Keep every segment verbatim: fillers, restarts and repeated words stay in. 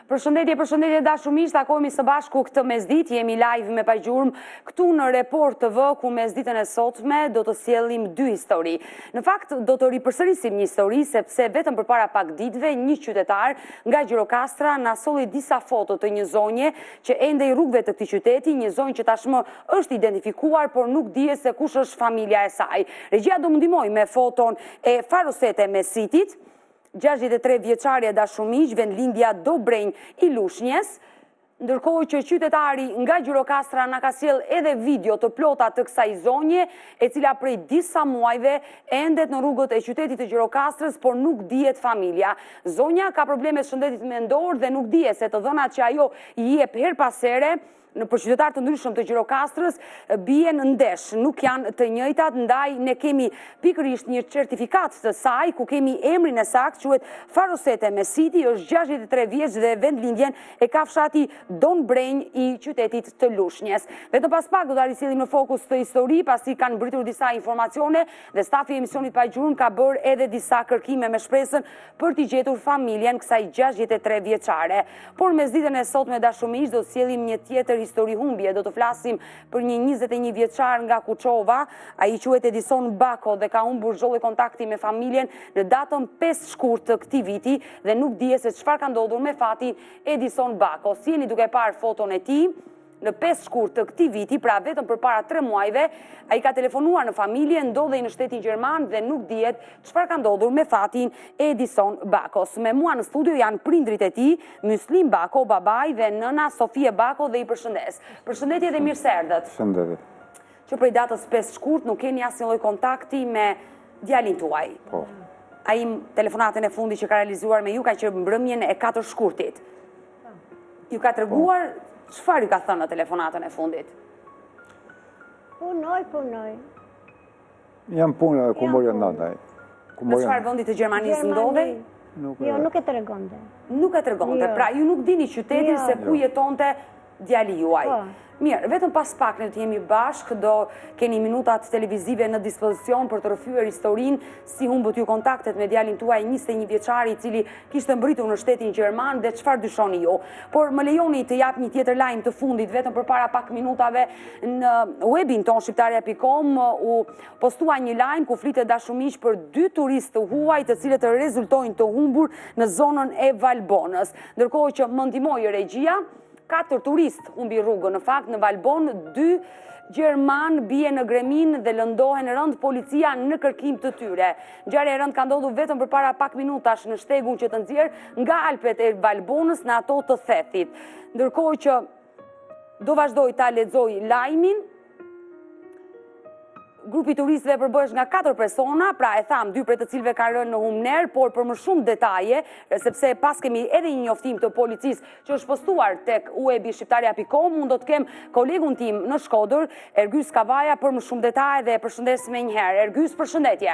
Përshëndetje, përshëndetje dashumish, takohemi së bashku këtë mesditë, jemi live me Pajgjurmë këtu në Report T V, ku mesditën e sotme do të sjellim dy histori. Në fakt, do të ripërsërisim një histori, sepse vetëm përpara pak ditëve, një qytetar nga Gjirokastra na solli disa foto të një zonje që ende i rrugëve të këtij qyteti, një zonjë që tashmë është identifikuar, por nuk dihet se kush është familja e saj. Regjia do më ndihmoj me foton e Farosete Mesitit, gjashtëdhjetë e tre vjeçare dashumiq, vendlindja Dobrenj i Lushnjës, ndërkohë që qytetari nga Gjirokastra na ka sjell edhe video të plota të kësaj zonje, e cila prej disa muajve endet në rrugët e qytetit të Gjirokastrës, por nuk dihet familja. Zonja ka probleme shëndetit mendor dhe nuk dihet se të dhënat që ajo i jep her pas here në për qytetar të ndryshëm të Gjirokastrës bien ndesh, nuk janë të njëjtat, ndaj ne kemi pikërisht një certifikat të saj, ku kemi emrin e saktë, quhet Farosete Mesiti, është gjashtëdhjetë e tre vjeç dhe vendlindjen e ka fshati Dobrenj i qytetit të Lushnjës. Vetëm pas pak do ta risjellim në fokus të histori, pasi kanë mbritur disa informacione dhe stafi i emisionit Pajgjurmë ka bërë edhe disa kërkime me shpresën për t'i gjetur familjen kësaj gjashtëdhjetë e tre vjeçare. Por mesditën e sotme dashumiq do sjellim një tjetër histori humbje, do të flasim për një njëzet e një vjeçar nga Kuçova, ai quhet Edison Bako dhe ka humbur çdo kontakti me familjen në datën pesë shkurt të këtij viti dhe nuk dihet se çfarë ka ndodhur me fatin Edison Bako. Si jeni duke parë foton e tij, në pesë shkurt të këtij viti, pra vetëm përpara tre muajve, ai ka telefonuar në familje, ndodhej në shtetin gjerman dhe nuk dihet çfarë ka ndodhur me fatin Edison Bakos. Me mua në studio janë prindrit e tij, Myslim Bako, babai dhe nëna Sofie Bako, dhe i përshëndes. Përshëndetje dhe mirë se erdhët. Përshëndetje. Që prej datës pesë shkurt nuk keni asnjë lloj kontakti me djalin tuaj. Po. Ai telefonatën e fundit që ka realizuar me ju ka qenë mbrëmjen e katër shkurtit. Ju ka treguar çfarë ju ka thënë në telefonatën e fundit? Punoj, punoj. Jam punë dhe ku morja ndaj. Në çfarë vendi të Gjermanisë ndodhej? Jo, nuk e tregonte. Nuk e tregonte. Pra ju nuk dini qytetin se ku jetonte djali juaj. Mirë, vetëm pas pak ne të jemi bashkë, do keni minutat televizive në dispozicion për të rrëfyer historinë, si humbët ju kontaktet me djalin tuaj njëzet e një vjeçari i cili kishte mbritur në shtetin gjerman dhe çfarë dyshoni ju. Por më lejoni të jap një tjetër lajm të fundit, vetëm përpara pak minutave në webin ton shqiptaria pikë com u postua një lajm ku flitet dashumiq për dy turistë të huaj, të cilët rezultojnë të humbur në zonën e Valbonës. Ndërkohë që më ndihmoi regjia, katër turist humbi rrugën. Në fakt, në Valbon, dy Gjerman bie në gremin dhe lëndohen rënd policia në kërkim të tyre. Ngjarja e rënd ka ndodhur vetëm përpara pak minutash në shtegun që të nxjerr nga Alpet e Valbonës në ato të Thethit. Ndërkohë që do vazhdoj ta lexoj lajmin, grupi turistëve përbëhesh nga katër persona, pra e tham, dy prej të cilëve kanë rënë në humner, por për më shumë detaje, sepse pas kemi edhe një njoftim të policisë që është postuar tek webi shqiptaria pikë com, unë do të kem kolegun tim në Shkodër, Ergjys Kavaja, për më shumë detaje dhe përshëndes me njëherë. Ergjys, përshëndetje.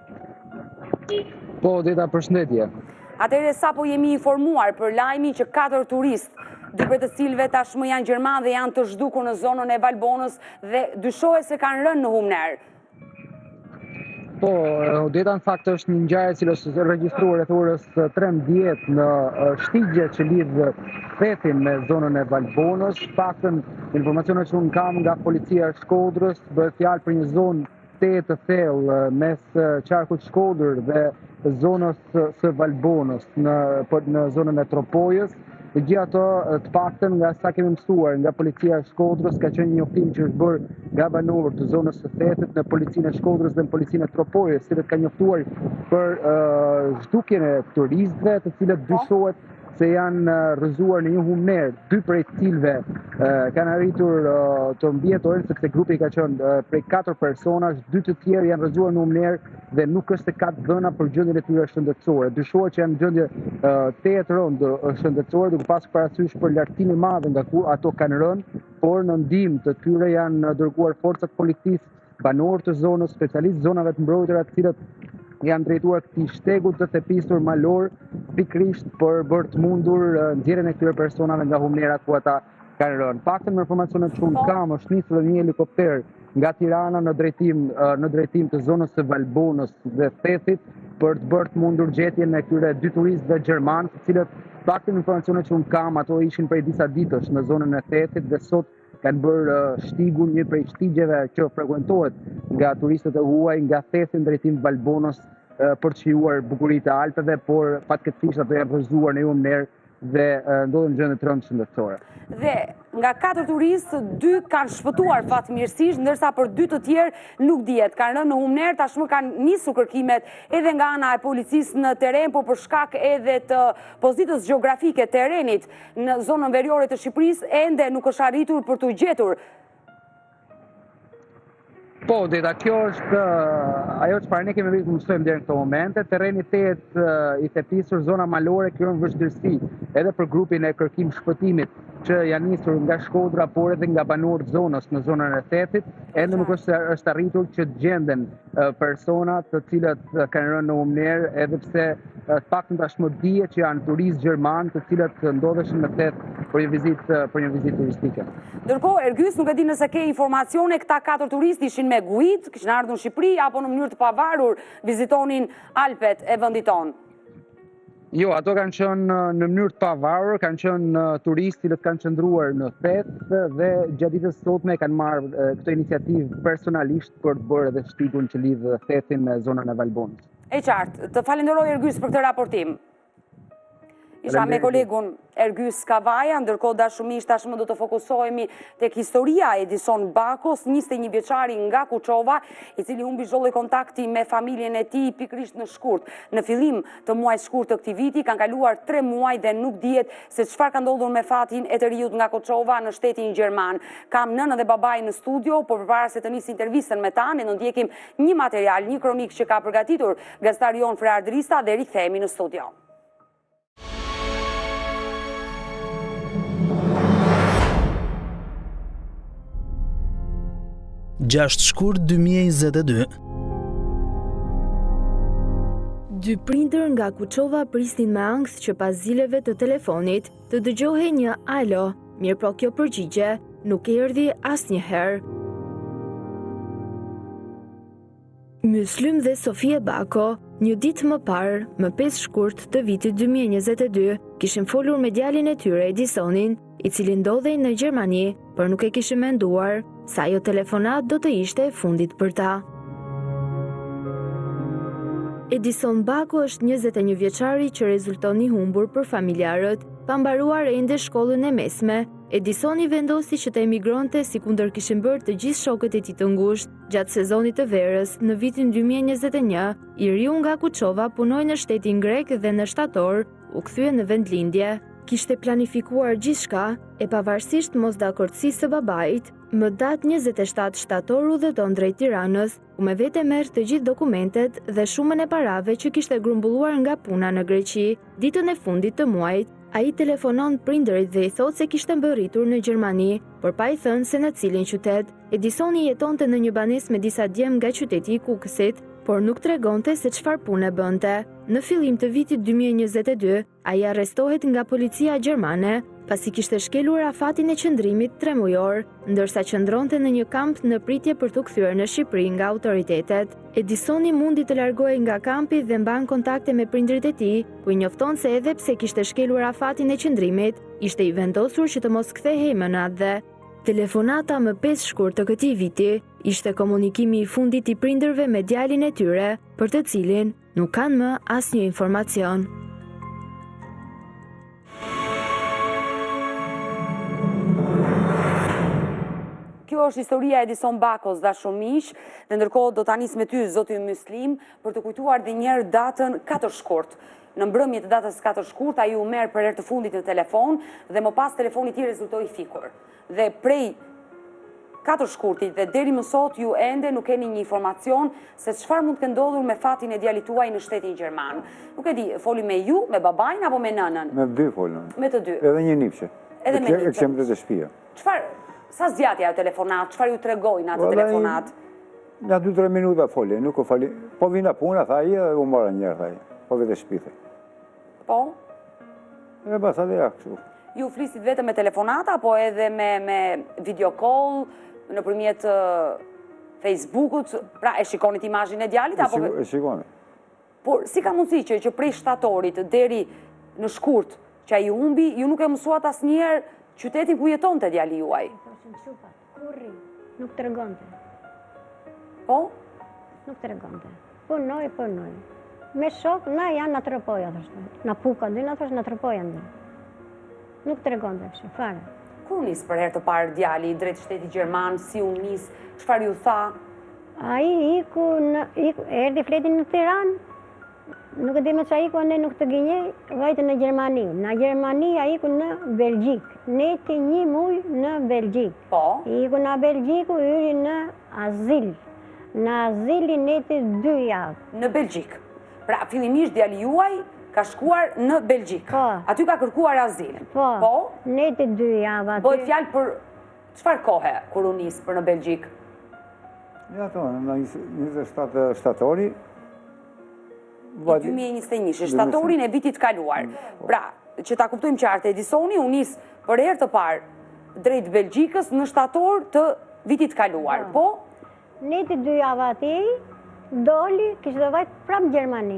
Po, Deta, përshëndetje. Atëherë sapo jemi informuar për lajmin që katër turistë, dy prej të cilëve tashmë janë gjerman dhe janë të zhdukur në zonën e Valbonës dhe dyshohet se kanë rënë në humner. Po, Deta në fakt është një ngjarje e cila është regjistruar rreth orës trembëdhjetë në shtigje që lidh Thethin me zonën e Valbonës. Paktën informacionet që unë kam nga policia e Shkodrës, bëhet fjalë për një zonë te të thellë mes qarkut Shkodër dhe zonës së Valbonës në në zonën e Tropojës. Dhe gjithë ato të paktën nga sa kemi mësuar nga policia e Shkodrës, ka qenë një njoftim që është bërë nga banorët të zonës së Thethit në policinë e Shkodrës dhe në policinë e Tropojës, cilët kanë njoftuar për uh, zhdukjen e turistëve, të cilët dyshohet se janë rrëzuar në një humner, dy prej të cilëve uh, kanë arritur uh, të mbjetohen, se këtë grupi ka qenë uh, prej katër personash, dy të tjerë janë rrëzuar në humner dhe nuk është se ka dhëna për gjendjen e tyre shëndetësore. Dyshohet që janë në gjendje uh, të jetë rëndë shëndetësore, duke pasur parasysh për lartësinë e madhe nga ku ato kanë rënë, por në ndihmë të tyre janë dërguar forcat policisë, banorë të zonës, specialistë zonave të mbrojtura, të cilët janë drejtuar këtij shtegu të thepisur malor, pikërisht për bërë të mundur nxjerrjen e këtyre personave nga humnera ku ata kanë rënë. Paktën me informacionet që unë kam, është nisur një helikopter nga Tirana në drejtim në drejtim të zonës së Valbonës dhe Thethit për të bërë të mundur gjetjen e këtyre dy turistëve gjerman, të cilët Faktin informacione që unë kam, ato ishin prej disa ditësh në zonën e Thetit dhe sot kanë bërë uh, shtigun, një prej shtigjeve që frekuentohet nga turistët e huaj nga Thethi në drejtim Valbonos uh, për të shijuar bukuritë e Alpeve, por fatkeqësisht ato janë rrëzuar në një mënyrë dhe uh, ndodhen gjendje të rëndë shëndetësore. Dhe nga katër turistë, dy kanë shpëtuar fatmirësisht, ndërsa për dy të tjerë nuk dihet. Kanë rënë në humner, tashmë kanë nisur kërkimet edhe nga ana e policisë në terren, por për shkak edhe të pozitës gjeografike të terrenit në zonën veriore të Shqipërisë, ende nuk është arritur për të gjetur. Po, Deta, kjo është uh, ajo çfarë ne kemi vënë mësojmë deri në këto momente. Terreni tehet uh, i thepisur, zona malore krijon vështirësi edhe për grupin e kërkim shpëtimit që janë nisur nga Shkodra, por edhe nga banorët zonës në zonën e Thetit. Ende nuk është është arritur që të gjenden uh, persona të cilët uh, kanë rënë në humner, edhe pse uh, të paktën tashmë dihet që janë turistë gjerman të cilët ndodheshin në Thet për një vizitë uh, për një vizitë turistike. Ndërkohë, Ergys, nuk e di nëse ke informacione, këta katër turistë ishin me guid, kishin ardhur në Shqipëri apo në mënyrë të pavarur vizitonin Alpet e vendit tonë? Jo, ato kanë qenë në mënyrë të pavarur, kanë qenë turistë që kanë qëndruar në Thet dhe gjatë ditës sotme kanë marrë këtë iniciativë personalisht për të bërë edhe shtigun që lidh Thethin me zonën e Valbonës. E qartë, të falenderoj Ergys për këtë raportim. Isha me kolegun Ergys Kavaja, ndërkohë dashumisht tashmë do të fokusohemi tek historia e Edison Bakos, njëzet e një vjeçari nga Kuçova, i cili humbi çdo lloj kontakti me familjen e tij pikërisht në shkurt. Në fillim të muajit shkurt të këtij viti kanë kaluar tre muaj dhe nuk dihet se çfarë ka ndodhur me fatin e të riut nga Kuçova në shtetin gjerman. Kam nënën dhe babain në studio, por përpara se të nis intervistën me ta, ne do ndjekim një material, një kronik që ka përgatitur gazetari jon Frear Drista dhe rikthehemi në studio. gjashtë shkurt dy mijë e njëzet e dy. Dy prindër nga Kuçova prisnin me ankth që pas zileve të telefonit të dëgjohej një alo, mirë po kjo përgjigje nuk erdhi asnjëherë. Myslym dhe Sofie Bako, një ditë më parë, më pesë shkurt të vitit dy mijë e njëzet e dy, kishin folur me djalin e tyre Edisonin, i cili ndodhej në Gjermani, por nuk e kishin menduar se ajo telefonat do të ishte e fundit për ta. Edison Bako është njëzet e një vjeçari që rezulton i humbur për familjarët, pa mbaruar ende shkollën e mesme. Edisoni vendosi që të emigronte sikundër kishin bërë të gjithë shokët e tij të ngushtë. Gjatë sezonit të verës, në vitin dy mijë e njëzet e një, i riu nga Kuçova punoi në shtetin grek dhe në shtator u kthye në vendlindje. Kishte planifikuar gjithçka e pavarësisht mosdakordësisë së babait, më datë njëzet e shtatë shtator udhëton drejt Tiranës, ku me vete merr të gjithë dokumentet dhe shumën e parave që kishte grumbulluar nga puna në Greqi. Ditën e fundit të muajit, ai telefonon prindërit dhe i thot se kishte mbërritur në Gjermani, por pa i thënë se në cilin qytet. Edisoni jetonte në një banesë me disa djem nga qyteti i Kukësit, por nuk tregonte se çfarë pune bënte. Në fillim të vitit dy mijë e njëzet e dy, ai arrestohet nga policia gjermane, pasi kishte shkelur afatin e qëndrimit tre mujor, ndërsa qëndronte në një kamp në pritje për t'u kthyer në Shqipëri nga autoritetet. Edisoni mundi të largohej nga kampi dhe mban kontakte me prindrit e tij, ku i njofton se edhe pse kishte shkelur afatin e qëndrimit, ishte i vendosur që të mos kthehej më natë. Telefonata më pesë shkurt të këtij viti ishte komunikimi i fundit i prindërve me djalin e tyre, për të cilin nuk kanë më asnjë informacion. Kjo është historia e Edison Bakos, dashumish, dhe ndërkohë do ta nis me ty zoti Myslim për të kujtuar edhe një herë datën katër shkurt. Në mbrëmje të datës katër shkurt, ai u merr për herë të fundit në telefon dhe më pas telefoni i tij rezultoi fikur. Dhe prej katër shkurtit dhe deri më sot ju ende nuk keni një informacion se çfarë mund të ndodhur me fatin e djalit tuaj në shtetin gjerman. Nuk e di, foli me ju, me babain apo me nënën? Me dy folën. Me të dy. Edhe një nipse. Edhe me nipse. E kshem të shtëpia. Çfarë, sa zgjati ajo telefonat? Çfarë ju tregojnë atë telefonat? Nga dy tre minuta foli, nuk u fali. Po vina puna, tha ai, u mora një herë, tha ai. Po vetë shtëpi. Po? E pastaj ja kështu. Ju flisit vetëm me telefonata, apo edhe me, me video call, nëpërmjet uh, Facebookut, pra e shikonit imazhin e djalit? E, apo... e shikoni. Por si ka mundësi që, që prej shtatorit deri në shkurt, që ai humbi, ju nuk e mësuat asnjëherë qytetin ku jetonte djali juaj. Thoshin çupat, kurri, nuk tregonte. Po? Nuk tregonte. Punoj, punoj. Me shok, na janë na tropoja, thoshte. Na puka, dy na thosh na tropoja ndër. Nuk tregonte kështu, fare. Kur nis për herë të parë djali drejt shtetit gjerman, si u nis, çfarë ju tha? Ai iku, në, iku erdhi fleti në Tiranë. Nuk e di me çfarë iku, ne nuk të gënjej, vajte në Gjermani. Në Gjermani ai iku në Belgjik. Neti një muj në Belgjik. Po? Iku në Belgjiku, hyri në azil. Në azili neti dy javë. Në Belgjik. Pra, fillimisht djali juaj ka shkuar në Belgjik. Po. Aty ka kërkuar azil. Po, Po? neti dy javë aty. Bëhet fjalë për çfarë kohe kur u nis për në Belgjik? Ja, to, në njëzet e shtatë shtatori, dy mijë e njëzet e një, shtatorin e vitit kaluar. Pra, që ta kuptojmë qartë, Edisoni u nis për herë të parë drejt Belgjikës në shtator të vitit kaluar. Po? Neti dy javë aty, doli, kishte dhe vajt prapë në Gjermani.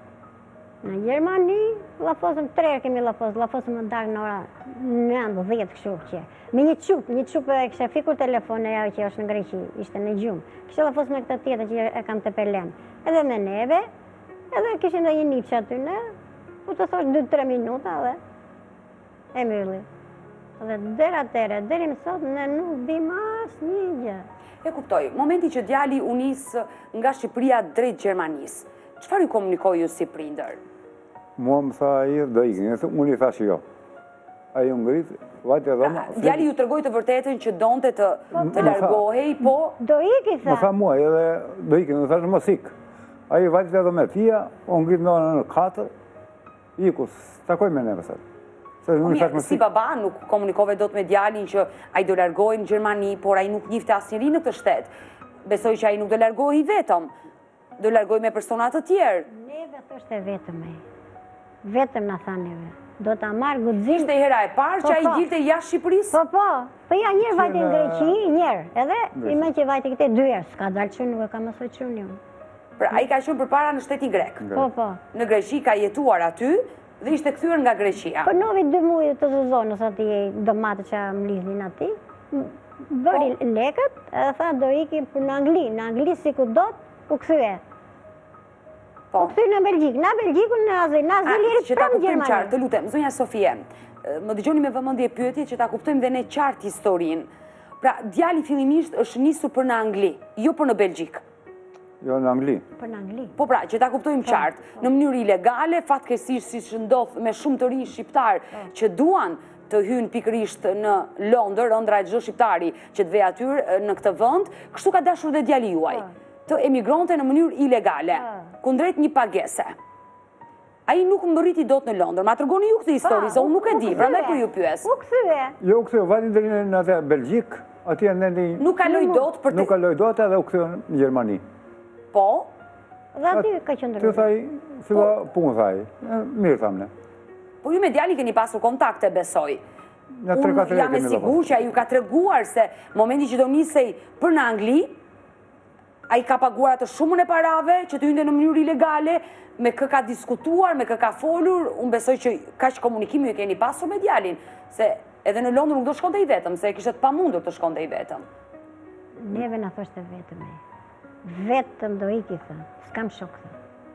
Në Gjermani, lafosëm, tre herë kemi lafos, lafosëm në darkë në ora nëndë, dhjetë kështu që. Me një qup, një qup e kështë fikur telefone ja që është në Greqi, ishte në gjumë. Kështë lafos me këtë tjetër që e kam të pelen. Edhe me neve, edhe kishin dhe një nipë që aty në, ku të thosh dy tre minuta dhe e mylli. Dhe dera tere, deri më sot, ne nuk bim as një gjë. E kuptoj, momenti që djali u nis nga Shqipëria drejt Gjermanisë, çfarë ju komunikoi ju si prindër? mua më tha ai do ikin, unë i thash jo. Ai u ngrit, vajte dhoma. Djali ju tregoi të vërtetën që donte të të largohej, po Do iki, tha. Më tha mua edhe do ikin, më thash mos ik. Ai vajte edhe me tia, u ngrit në orën katër, iku, takoj me neve sot. Se unë thash mos si ik. baba nuk komunikove dot me djalin që ai do largohej në Gjermani, por ai nuk njihte asnjëri në këtë shtet. Besoj që ai nuk do largohej vetëm, do largohej me persona të tjerë. Neve thoshte vetëm e. Vetëm na tha neve. Do ta marr guxim. Ishte hera e parë që ai Po, po. dilte jashtë Shqipërisë? Po, po. Po ja njerë vajte në Që në- Greqi, njerë. Edhe i me që vajte këte dy herë. S'ka dalë që nuk e ka mësoj që unë. Pra ai ka qenë përpara në shtetin grek. Po, po. Në Greqi ka jetuar aty dhe ishte kthyer nga Greqia. Po novi dy mujë të zëzonës ati domate që më lidhin ati. Bëri lekët, edhe tha do iki për në Angli. Në Angli si ku do të u kthye. Po. U kthye në Belgjik. Na Belgjikun në Azil. Në Azil A, jeri që ta pranë kuptojmë qartë, të Gjermani. lutem, zonja Sofie, më dëgjoni me vëmendje pyetje që ta kuptojmë dhe ne qartë historinë. Pra, djali fillimisht është nisur për në Angli, jo për në Belgjik. Jo në Angli. Për në Angli. Po pra, që ta kuptojmë qartë, në mënyrë ilegale, fatkeqësisht siç ndodh me shumë të rinj shqiptar që duan të hynë pikërisht në Londër, ëndra e çdo shqiptari që të vej aty në këtë vend, kështu ka dashur dhe djali juaj, të emigronte në mënyrë ilegale, kundrejt një pagese. Ai nuk mbërriti dot në Londër, ma tregoni ju këtë histori, se unë nuk e di, prandaj po ju pyes. U kthye. Jo u ktheu vajte deri në atë Belgjik, atje ndeni Nuk kaloi dot për nuk të... kaloi dot edhe u ktheu në Gjermani. Po, Dhe aty ka Ty qëndruar. thaj, filla punë thaj. E, Mirë thamë ne. po ju me djali keni pasur kontakte, besoj. Në tre Unë katër jam e kemi sigur që ai ju ka treguar se momenti që do nisej për në Angli, ai ka paguar atë shumën e parave që të hynte në mënyrë ilegale, me kë ka diskutuar, me kë ka folur, unë besoj që kaq komunikimi ju keni pasur me djalin, se edhe në Londër nuk do shkonte i vetëm, se kishte të pamundur të shkonte i vetëm. Neve na thoshte vetëm e. Vetëm do iki, tha. S'kam shok, tha.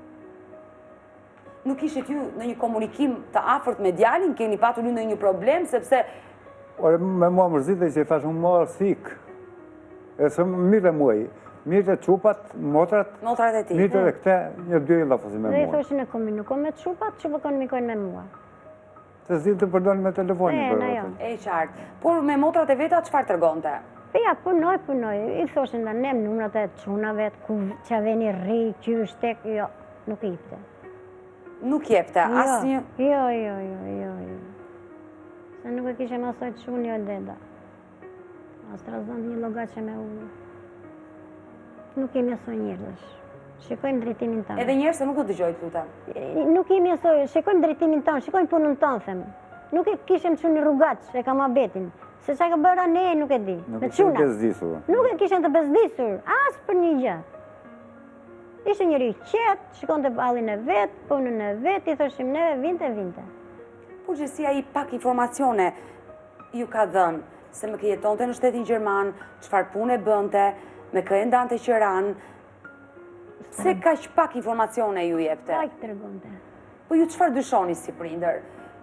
Nuk ishit ju në një komunikim të afërt me djalin, keni patur ju në një problem, sepse Ore, me mua mërzite që i thash unë marë thik. E së mirë e muaj. Mirë të qupat, motrat, motrat e tij. mirë edhe këte, një dy i lafosi me Dhe i mua. thoshin e komunikon me çupat, çupat komunikojnë me mua. Se s'di të përdojnë me telefonin E, për na jo. atë. E qartë. Por me motrat e veta çfarë tregonte? Po ja, punoj, punoj. I thoshin da nem numrat e çunave, ku që veni rri, qysh tek, jo, nuk i jepte. Nuk jepte asnjë. Jo, jo, jo, jo, jo. Se nuk e kishe masoj çuni o deda. As trazon një llogat që me ullë. Nuk i mësoj njerëz. Shikojmë drejtimin tonë. Edhe njerëz se nuk do dëgjoj, të lutem. Nuk i mësoj, shikojmë drejtimin tonë, shikojmë punën tonë, them. Nuk e kishem çuni rrugaç, e kam abetin. Se çka ka bëra ne nuk e di. Nuk Me është çuna. bezdisur. Nuk e kishen të bezdisur, as për një gjë. Ishte njëri qetë, shikon të ballin e vetë, punën e vetë, i thoshim neve, vinte, vinte. Përgjithësia i pak informacione ju ka dhënë se me kë jetonte në shtetin Gjerman, çfarë pune bënte, me kë e ndante qeran, se kaq pak informacione ju jepte. Kaq tregonte. Po ju çfarë dyshoni si prindër?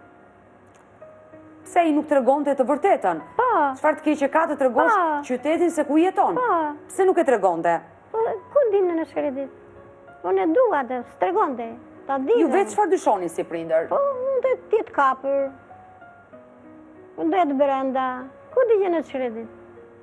Pse i nuk tregonte të vërtetën? Po. Çfarë të keqe ka të tregosh Po. qytetin se ku jeton? Po. Pse nuk e tregonte? Po, ku dinë në shkredit? Unë e dua të stregonte, ta di. Ju vetë çfarë dyshoni si prindër? Po, mund të tjetë kapër, mund të jetë brenda, ku di që në shkredit?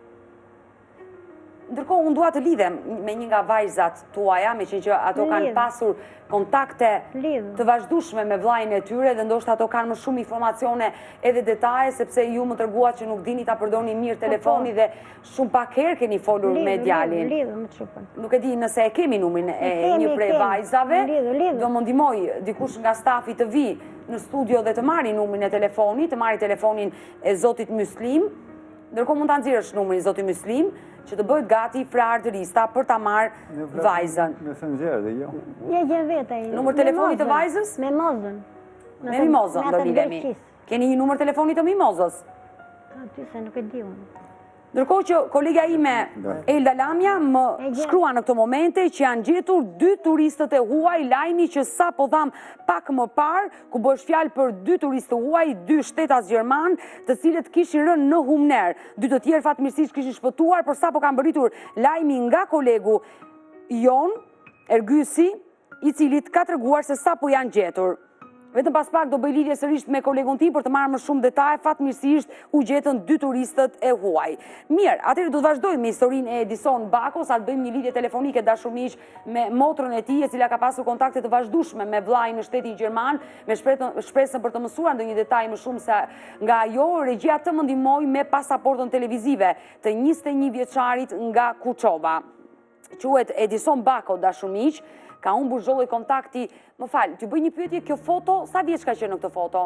Ndërkohë, unë dua të lidhem me një nga vajzat tuaja, me që që ato kanë Lidh. pasur kontakte Lidh. të vazhdueshme me vllajën e tyre dhe ndoshta ato kanë më shumë informacione edhe detaje, sepse ju më treguat që nuk dini ta përdorni mirë telefoni dhe shumë pak herë keni folur me djalin. Lidhë, më të shupën. Nuk e di nëse e kemi numrin e kemi, një prej kemi. vajzave, Lidhë, lidhë. do më ndihmoj dikush nga stafi të vi në studio dhe të marri numrin e telefonit, të marri telefonin e zotit Myslim. Ndërkohë mund ta nxjerrësh numrin e zotit Myslim, që të bëhet gati frardërista për ta marrë vajzën. Messenger dhe jo. Ja gjen vetë ai. Numër Me telefoni të mozën, vajzës? Me mozën. Me mimozën do lidhemi. Keni një numër telefoni të mimozës? Aty se nuk e di unë. Ndërkohë që kolega ime Elda Lamja më shkrua në këto momente që janë gjetur dy turistët e huaj, lajmi që sa po dham pak më parë, ku bësh fjalë për dy turistë huaj, dy shtetas gjerman, të cilët kishin rënë në Humner. Dy të tjerë fatmirësisht kishin shpëtuar, por sa po kanë bërritur lajmi nga kolegu Jon Ergysi, i cili ka treguar se sa po janë gjetur. Vetëm pas pak do bëj lidhje sërish me kolegun tim për të marrë më shumë detaje, fatmirësisht u gjetën dy turistët e huaj. Mirë, atëherë do të vazhdojmë me historinë e Edison Bakos, atë bëjmë një lidhje telefonike dashur miq me motrën e tij, e cila ka pasur kontakte të vazhdueshme me vllajën në shtetin gjerman, me shpresën për të mësuar ndonjë detaj më shumë se nga ajo, regjia të më ndihmoi me pasaportën televizive të njëzet e një vjeçarit nga Kuçova. Quhet Edison Bako, dashur miq, ka humbur zholloj kontakti. Më falë, t'ju bëj një pyetje, kjo foto, sa vjeç ka qenë në këtë foto?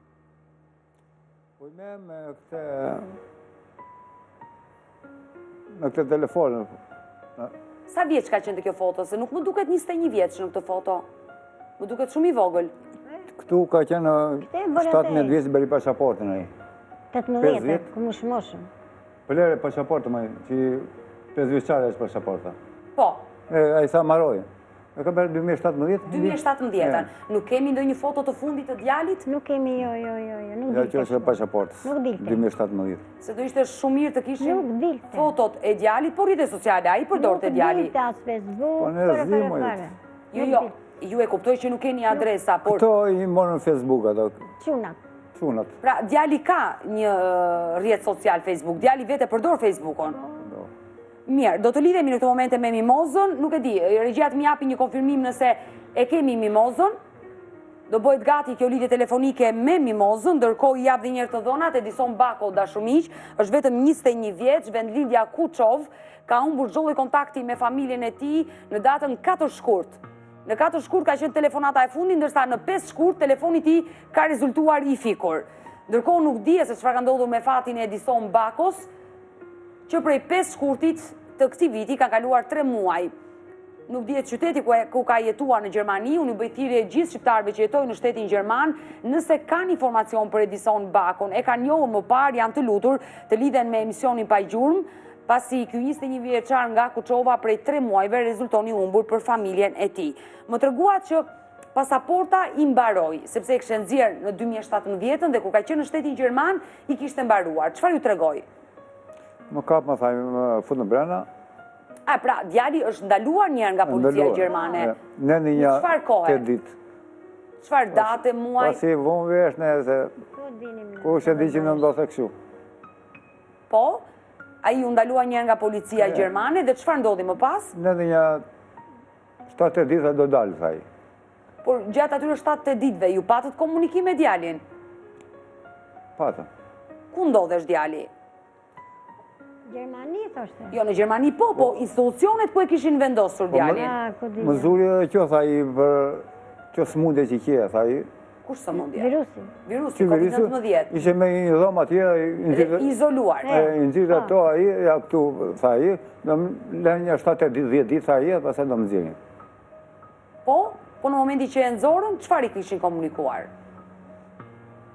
Po me me këtë... në këtë telefon. Sa vjeç ka qenë të kjo foto? Se nuk më duket njëzet e një vjeç në këtë foto. Më duket shumë i vogël. Këtu ka qenë shtatëmbëdhjetë vjeç bëri pasaportën ai. tetëmbëdhjetë, ku më shmoshëm. Pëlere pasaportë më, që pesë vjeçare është pasaporta. Po. E, ai sa maroi. E ka bërë dy mijë e shtatëmbëdhjetë? dy mijë e shtatëmbëdhjetë. Nuk kemi ndonjë foto të fundit të djalit? Nuk kemi, jo, jo, jo, jo, nuk Ja dilte. që është pasaportës. Nuk dilte. dy mijë e shtatëmbëdhjetë. Se do ishte shumë mirë të kishim Nuk dilte. fotot e djalit, por rrjetet sociale, ai përdor të djali. Nuk dilte as Facebook, Po ne fare, zdim, fare, moj. fare. Jo, jo, ju e kuptoj që nuk keni adresa, por... Këto i morën në Facebook ato, Qunat. çunat. Pra, djali ka një rrjet social Facebook, djali vetë përdor Facebookon. Mirë, do të lidhemi në këtë momente me Mimozën, nuk e di, regjia të më japi një konfirmim nëse e kemi Mimozën, do bëhet gati kjo lidhje telefonike me Mimozën, ndërkohë i jap dhe një herë të dhënat, Edison Bako, dashur miq, është vetëm njëzet e një vjeç, vendlindja Kuçov, ka humbur zholloj kontakti me familjen e tij në datën katër shkurt. Në katër shkurt ka qenë telefonata e fundit, ndërsa në pesë shkurt telefoni i tij ka rezultuar i fikur. Ndërkohë nuk dihet se çfarë ka ndodhur me fatin e Edison Bakos, që prej pesë shkurtit të këtij viti ka kaluar tre muaj. Nuk dihet qyteti ku, ku ka jetuar në Gjermani, unë i bëj thirrje gjithë shqiptarëve që jetojnë në shtetin gjerman, nëse kanë informacion për Edison Bakon, e kanë njohur më parë, janë të lutur të lidhen me emisionin Pa Gjurmë, pasi ky njëzet e një vjeçar nga Kuçova prej tre muajve rezultoni humbur për familjen e tij. Më treguat që pasaporta i mbaroi, sepse e kishte nxjerr në dy mijë e shtatëmbëdhjetë dhe kur ka qenë në shtetin gjerman i kishte mbaruar. Çfarë ju tregoi? Më kap më thaj, më fut në brenda. A, pra, djali është ndaluar njërë nga policia gjermane. Në një një Çfarë kohe? të ditë. Çfarë date, muaj? Pasi vonë vesh në se ku është e di që në ndodhe kështu. Po, a i u ndalua njërë nga policia gjermane dhe çfarë ndodhi më pas? Në një shtatë ditë do dalë, thaj. Por gjatë atyre shtatë ditëve, ju patët komunikim me djalin? Patëm. Ku ndodhesh djali? Gjermani, thoshte. Jo, në Gjermani po, po institucionet ku e kishin vendosur djalin? Ah, ku di. Mëzuri edhe kjo, thaj, për kjo smundje që kje, thaj. Kush së mundje? Virusi. Virusi, Që Covid virusi, nëntëmbëdhjetë. ishe me një dhomë atje, Dhe izoluar. e nëzirë ato aji, ja këtu, thaj, do më lënë një shtatë ditë, dhjetë ditë, thaj, pasaj do më zirin. Po, po në momenti që e nëzorën, çfarë i kishin komunikuar?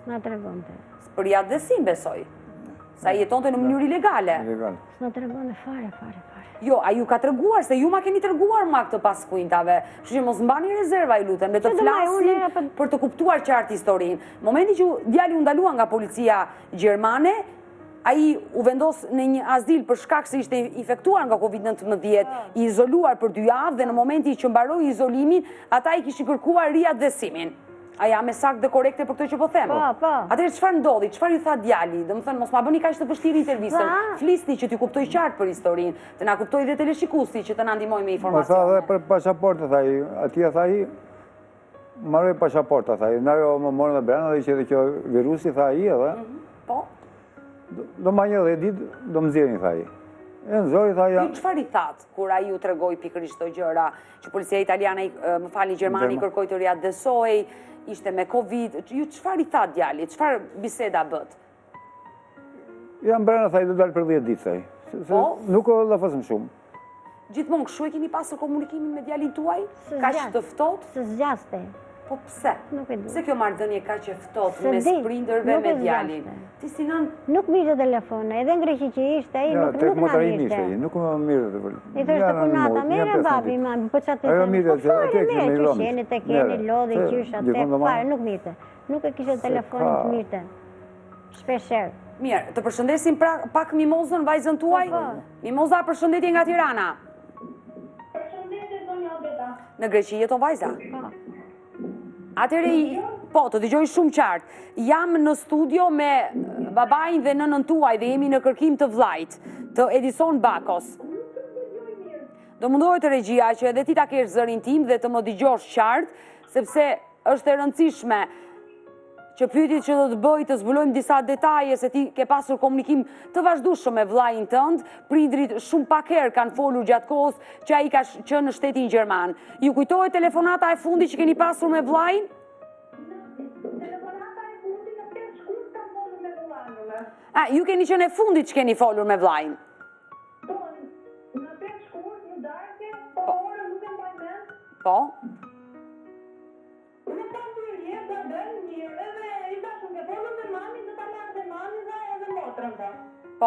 S'na tregonte. Për jatëdhësim besoj. Sa jetonte në mënyrë ilegale. Ilegal. S'na tregonte fare, fare, fare. Jo, a ju ka treguar, se ju ma keni treguar ma këtë pas kujntave. Kështu që mos mbani rezerva, ju lutem, le të Që do marr, unë era flasim për- për të kuptuar qartë historinë. Momenti që djali u ndalua nga policia gjermane, ai u vendos në një azil për shkak se ishte infektuar nga kovid nëntëmbëdhjetë, i izoluar për dy javë dhe në momenti që mbaroi izolimin, ata i kishin kërkuar riatëdhësimin. A jam me saktë dhe korekte për këtë që po them? Po, po. Atëherë çfarë ndodhi? Çfarë ju tha djali? Domethënë mos ma bëni kaq të vështirë intervistën. Pa. Flisni që t'ju kuptoj qartë për historinë, të na kuptoj dhe teleshikuesi që të na ndihmojë me Më tha dhe informacione. për pasaportë, tha i, atje tha i, marroj pasaporta, tha i, na jo më morën dhe brenda dhe që dhe kjo virusi, tha i edhe, Po? do- do ma një dhe ditë, do më zjerin, tha i. E në zori, tha ja, Ju çfarë i thatë kur ai ju tregoi pikërisht këto gjëra, që policia italiane, i- e, më falni, gjermani Gjerma- kërkoi të riatëdhësoj, ishte me Covid. Ju çfarë i thatë djali? Çfarë biseda bët? jam brenda, tha i, do dalë për dhjetë ditë, tha i. Se- se Po? Nuk o dhe fësëm shumë. Gjithmonë kështu e keni pasur komunikimin me djalin tuaj? Se Kaq zgjat. të ftohtë? Se zgjaste. Po pse? Nuk e di. Pse kjo marrëdhënie kaq e ftohtë Se mes di, prindërve nuk me e djalin? zgjaste. Ti si nën Nuk mirë telefone, edhe në Greqi që ishte, ai Ja, nuk tek nuk na motorin mirë. ishte i, nuk më mirë të vëllë. I thoshte punata, merë babi, mam, po çati. Ajo mirë, po se fare atje kishte mirë, me që lodhë. sheni te keni Mere, lodhi se qysh atë, gjithmonë do ma- fare nuk mirë. Nuk e kishte telefonin ka- të mirë. Shpeshherë. Mirë, të përshëndesim pra, pak Mimozën, vajzën tuaj? Po, po. Mimoza, përshëndetje nga Tirana. Në Greqi jeton vajza? Po. Atëherë, i- po, të dëgjoj shumë qartë. Jam në studio me babain dhe nënën tuaj dhe jemi në kërkim të vllajt, të Edison Bakos. Do mundohet të regjia që edhe ti ta kesh zërin tim dhe të më dëgjosh qartë, sepse është e rëndësishme që pyetjet që do të bëj të zbulojmë disa detaje se ti ke pasur komunikim të vazhdueshëm me vllajin tënd, prindrit shumë pak herë kanë folur gjatë kohës që ai ka sh- qenë në shtetin gjerman. Ju kujtohet telefonata e fundit që keni pasur me vllajin? A, ju keni qenë e fundit që keni folur me vllajin? Po? Po?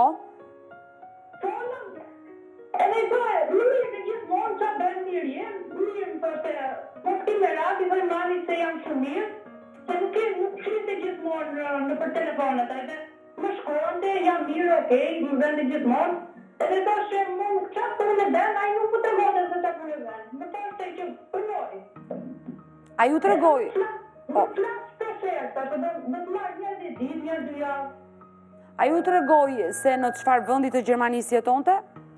Edhe i thoj, mirë të gjithmonë që bërë mirë jem, mirë më thoshte, po këti me rati, dhe mami se jam shumë mirë, se nuk e nuk shlite gjithmonë në, në për telefonet, edhe më shkonte, jam mirë, okej, më vende gjithmonë, edhe thoshe, më nuk qatë punë e ben, a i nuk po të vote se qatë punë e ben, më thoshte që përnoj. A ju tregoj? Po. Më flasë shpesher, ta që do do të marrë një dhe ditë, një dy javë. A ju tregoj se në çfarë vendi të Gjermanisë jetonte?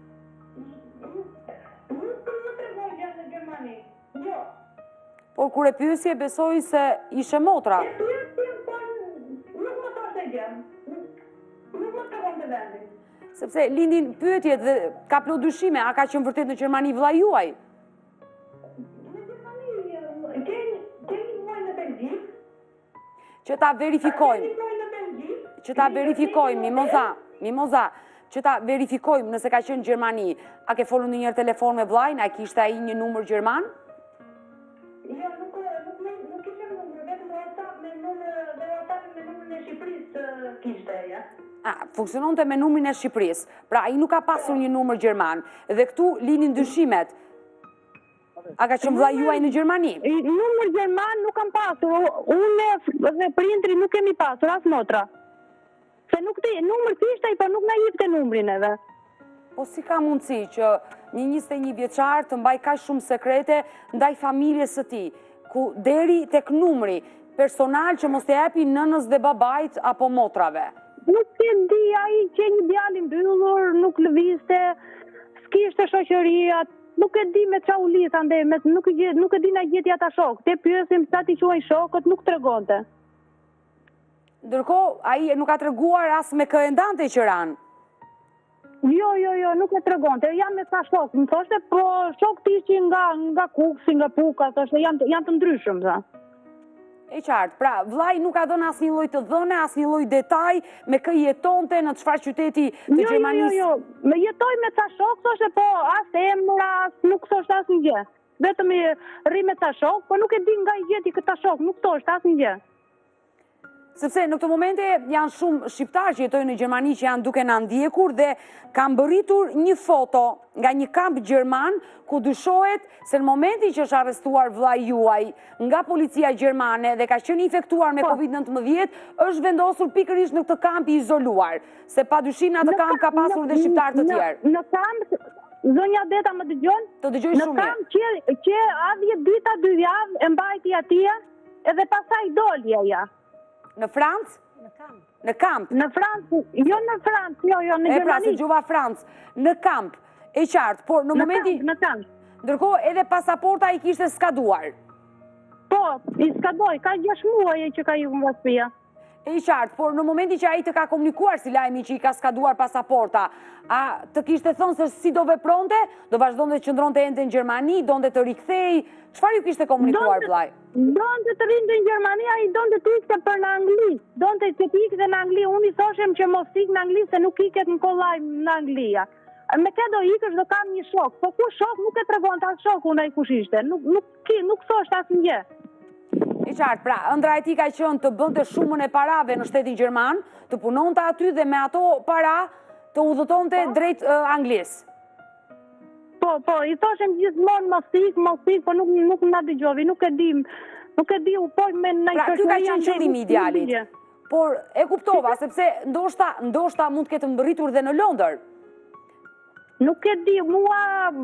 Nuk të më tregoj gjë në Gjermani, jo. Por kur e pyesje besoj se ishe motra. E pyetjem, po nuk më thoshte gjë. Nuk më tregon të vendin. Sepse lindin pyetjet dhe ka plot dyshime, a ka qenë vërtet në Gjermani vlla juaj? Në Gjermani keni keni muaj në Belgjik. Që ta verifikojmë, Keni muaj në Belgjik. që ta verifikojmë, Mimoza, Mimoza, që ta verifikojmë nëse ka qenë në Gjermani, a ke folur ndonjëherë telefon me vllajin, a kishte ai një numër gjerman? Jo, nuk nuk nuk nuk kishte numër, vetëm WhatsApp me numër dhe WhatsApp me numrin e Shqipërisë kishte ja. A, funksiononte me numrin e Shqipërisë. Pra, ai nuk ka pasur një numër gjerman. Dhe këtu linin dyshimet. A ka qenë vlla juaj në Gjermani? Numër gjerman nuk kam pasur, unë dhe prindri nuk kemi pasur, as motra. Se nuk të numër kishte ai, po nuk na jepte numrin edhe. Po si ka mundësi që një njëzet e një vjeçar të mbaj kaq shumë sekrete ndaj familjes së tij, ku deri tek numri personal që mos të japi nënës dhe babait apo motrave? Nuk e di, ai që një djalë mbyllur, nuk lëvizte, s'kishte shoqëria, nuk e di me çau lis ande, me nuk e gjet, nuk e di na gjeti ata shok. Te pyesim sa ti quajnë shokët, nuk tregonte. Ndërkohë, ai nuk ka treguar as me kë e ndante që ran. Jo, jo, jo, nuk e tregonte. Jam me sa shok. Më thoshte, po shok ti ishin nga nga Kuksi, nga Puka, thoshte janë janë të ndryshëm, tha. E qartë, pra, vllai nuk ka dhënë asnjë lloj të dhëne, asnjë lloj detaj me kë jetonte, në çfarë qyteti të Jo, jo, Gjermanisë. jo, jo. Me jetoj me ca shok, thoshte, po as emra, as nuk thoshte asnjë gjë. Vetëm i rri me ca shok, po nuk e di nga i gjeti këta shok, nuk thoshte asnjë gjë. Sepse në këtë momente janë shumë shqiptarë që jetojnë në Gjermani që janë duke na ndjekur dhe kam bëritur një foto nga një kamp gjerman ku dyshohet se në momentin që është arrestuar vllai juaj nga policia gjermane dhe ka qenë infektuar me kovid nëntëmbëdhjetë, është vendosur pikërisht në këtë kamp i izoluar, se padyshim në atë kamp ka pasur dhe shqiptarë të tjerë. Në kamp, zonja Deta më dëgjon? Të dëgjoj shumë mirë. Në kamp që a dhjetë dita dy javë e mbajti atje edhe pasaj doli aja. Në Francë? Në kamp. Në kamp? Në Francë, jo në Francë, jo, jo, në Gjermani. E pra, se gjuva Francë, në kamp, e qartë, por në momentin... Në kamp, ndërkohë edhe pasaporta i kishte skaduar. Po, i skadoj, ka gjash muaj që ka ju nga spia. E qartë, por në momentin që ai të ka komunikuar si lajmi që i ka skaduar pasaporta, a të kishte thënë se si do vepronte, do vazhdonte të qëndronte ende në Gjermani, donte të rikthej, çfarë ju kishte komunikuar vllai? Donte të rinte në Gjermani, ai donte të ikte për në Angli, donte të ikte në Angli, unë i thoshem që mos ik në Angli se nuk iket në kollaj në Anglia. Me ke do ikësh do kam një shok, po ku shok nuk e tregon as shok unë ai kush ishte, nuk nuk ki, nuk thosht asnjë. I qartë, pra, ëndra e ti ka qenë të bënte shumën e parave në shtetin gjerman, të punonte aty dhe me ato para të udhëtonte drejt uh, Anglisë. Po, po, i thoshem gjithmonë mos ik, mos ik, po nuk nuk na dëgjovi, nuk e dim, nuk e di u poj me në pra, ky ka qenë qëllimi i idealit. Por e kuptova sepse ndoshta ndoshta mund të ketë mbërritur dhe në Londër. Nuk e di, mua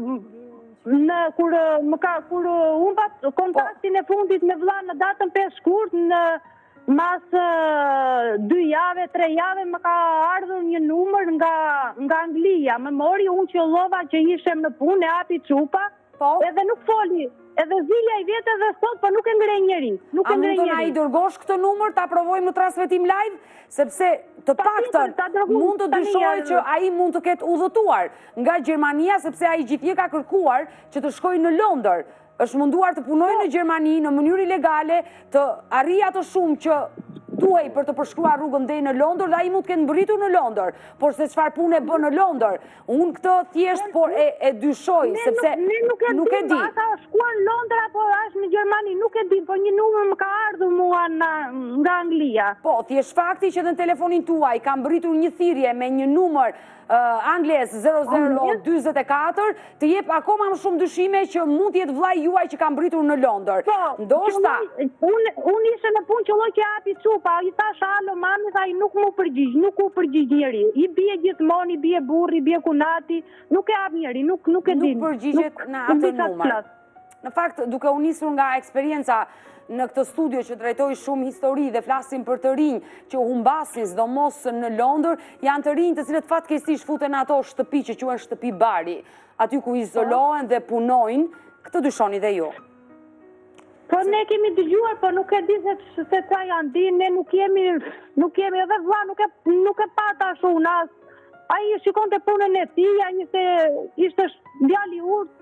në kur më ka kur un pat kontaktin e fundit me vllahën në datën pesë shkurt në mas dy javë, tre javë më ka ardhur një numër nga nga Anglia. Më mori unë qellova që ishem në punë, e hapi çupa, po, edhe nuk foli. Edhe zilja i vjetë edhe sot, po nuk e ngrej njeri. Nuk a e ngrej mund të na njeri. i dërgosh këtë numër, ta provojmë në transmetim live, sepse të paktën mund të dyshohet që ai mund të ketë udhëtuar nga Gjermania, sepse ai gjithnjë ka kërkuar që të shkojë në Londër. Është munduar të punojë në Gjermani në mënyrë ilegale, të arrijë atë shumë që duhej për të përshkruar rrugën deri në Londër dhe ai mund të ketë mbërritur në Londër, por se çfarë punë bën në Londër, unë këtë thjesht por e, e dyshoj, sepse ne nuk e nuk e di. Ata shkuan në Londër apo është në Gjermani, nuk e di, po një numër më ka ardhur mua nga, nga Anglia. Po, thjesht fakti që në telefonin tuaj ka mbërritur një thirrje me një numër uh, angles zero zero dyzet e katër, të jep akoma më shumë dyshime që mund të jetë vllai juaj që ka mbërritur në Londër. Po, ndoshta unë un ishe në punë që lloj që hapi çupa, i thash alo mami, ai nuk mu përgjigj, nuk u përgjigj njeri. I bie gjithmonë, i bie burri, i bie kunati, nuk e hap njeri, nuk nuk e di. Nuk përgjigjet në atë numër. Në fakt, duke u nisur nga eksperienca në këtë studio që drejtoj shumë histori dhe flasim për të rinj që humbasin sidomos në Londër, janë të rinj të cilët fatkeqësisht futen ato shtëpi që quhen shtëpi bari, aty ku izolohen dhe punojnë, këtë dyshoni dhe ju. Po ne kemi dëgjuar, po nuk e di se se ca janë di, ne nuk jemi nuk kemi edhe vlla, nuk e nuk e pata shumë as. Ai shikonte punën e tij, ai ishte ishte djali i urt.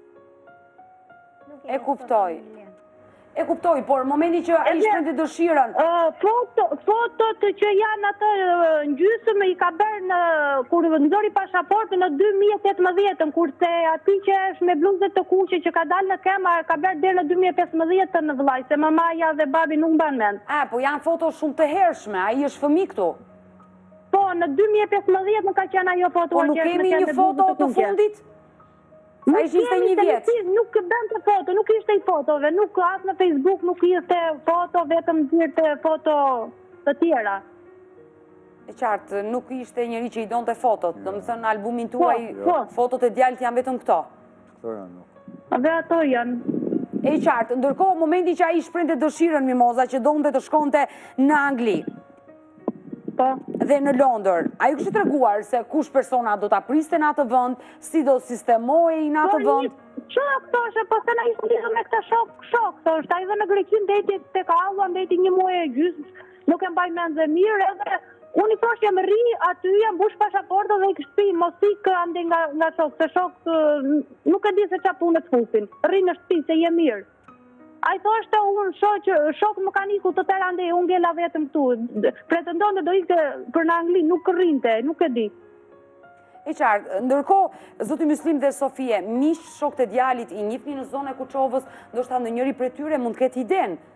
E kuptoj. E kuptoj, por momenti që ai shprehte dëshirën. Foto, fotot që janë atë ngjysmë i ka bërë në kur ndori pasaportën në dy mijë e tetëmbëdhjetë, kurse aty që është me bluzë të kuqe që ka dalë në kema ka bërë deri në dy mijë e pesëmbëdhjetë në vllaj, se mamaja dhe babi nuk mban mend. A, po janë foto shumë të hershme, ai është fëmijë këtu. Po, në dy mijë e pesëmbëdhjetë më ka qenë ajo foto. Po nuk kemi një foto të fundit? Sa ishte një vjet? Nuk bënte foto, nuk ishte i fotove, nuk as në Facebook nuk ishte foto, vetëm dhjetë foto të tjera. E qartë, nuk ishte njëri që i donte fotot, do më thënë albumin tuaj, fotot e djalit janë vetëm këto. Këto janë nuk. Dhe ato janë. E qartë, ndërkohë momenti që ai shprehte dëshirën Mimoza që donte të shkonte në Angli. Dhe në Londër, a ju kështë treguar se kush persona do ta priste në atë vend, si do sistemohej në atë vend? Shok, thoshe, po se na ishte lidhur me këtë shok, shok, thoshte, ai dhe në Greqin deti tek Alla, deti një muaj e gjysmë, nuk e mbaj mend dhe mirë, edhe unë i thosh jam rri aty, jam mbush pasaportën dhe i këshpi, mos ik ande nga nga shok, se shok nuk e di se çfarë punë të fusin. Rri në shtëpi se je mirë. Ai thoshte unë shok, shok më kanë iku të tëra ande, unë ngela vetëm këtu. Pretendonte do ikte për në Angli, nuk rrinte, nuk e di. E qartë, ndërkohë, zoti Myslim dhe Sofie, miq shokët e djalit i njihni në zonën e Kuçovës, ndoshta ndonjëri prej tyre mund të ketë iden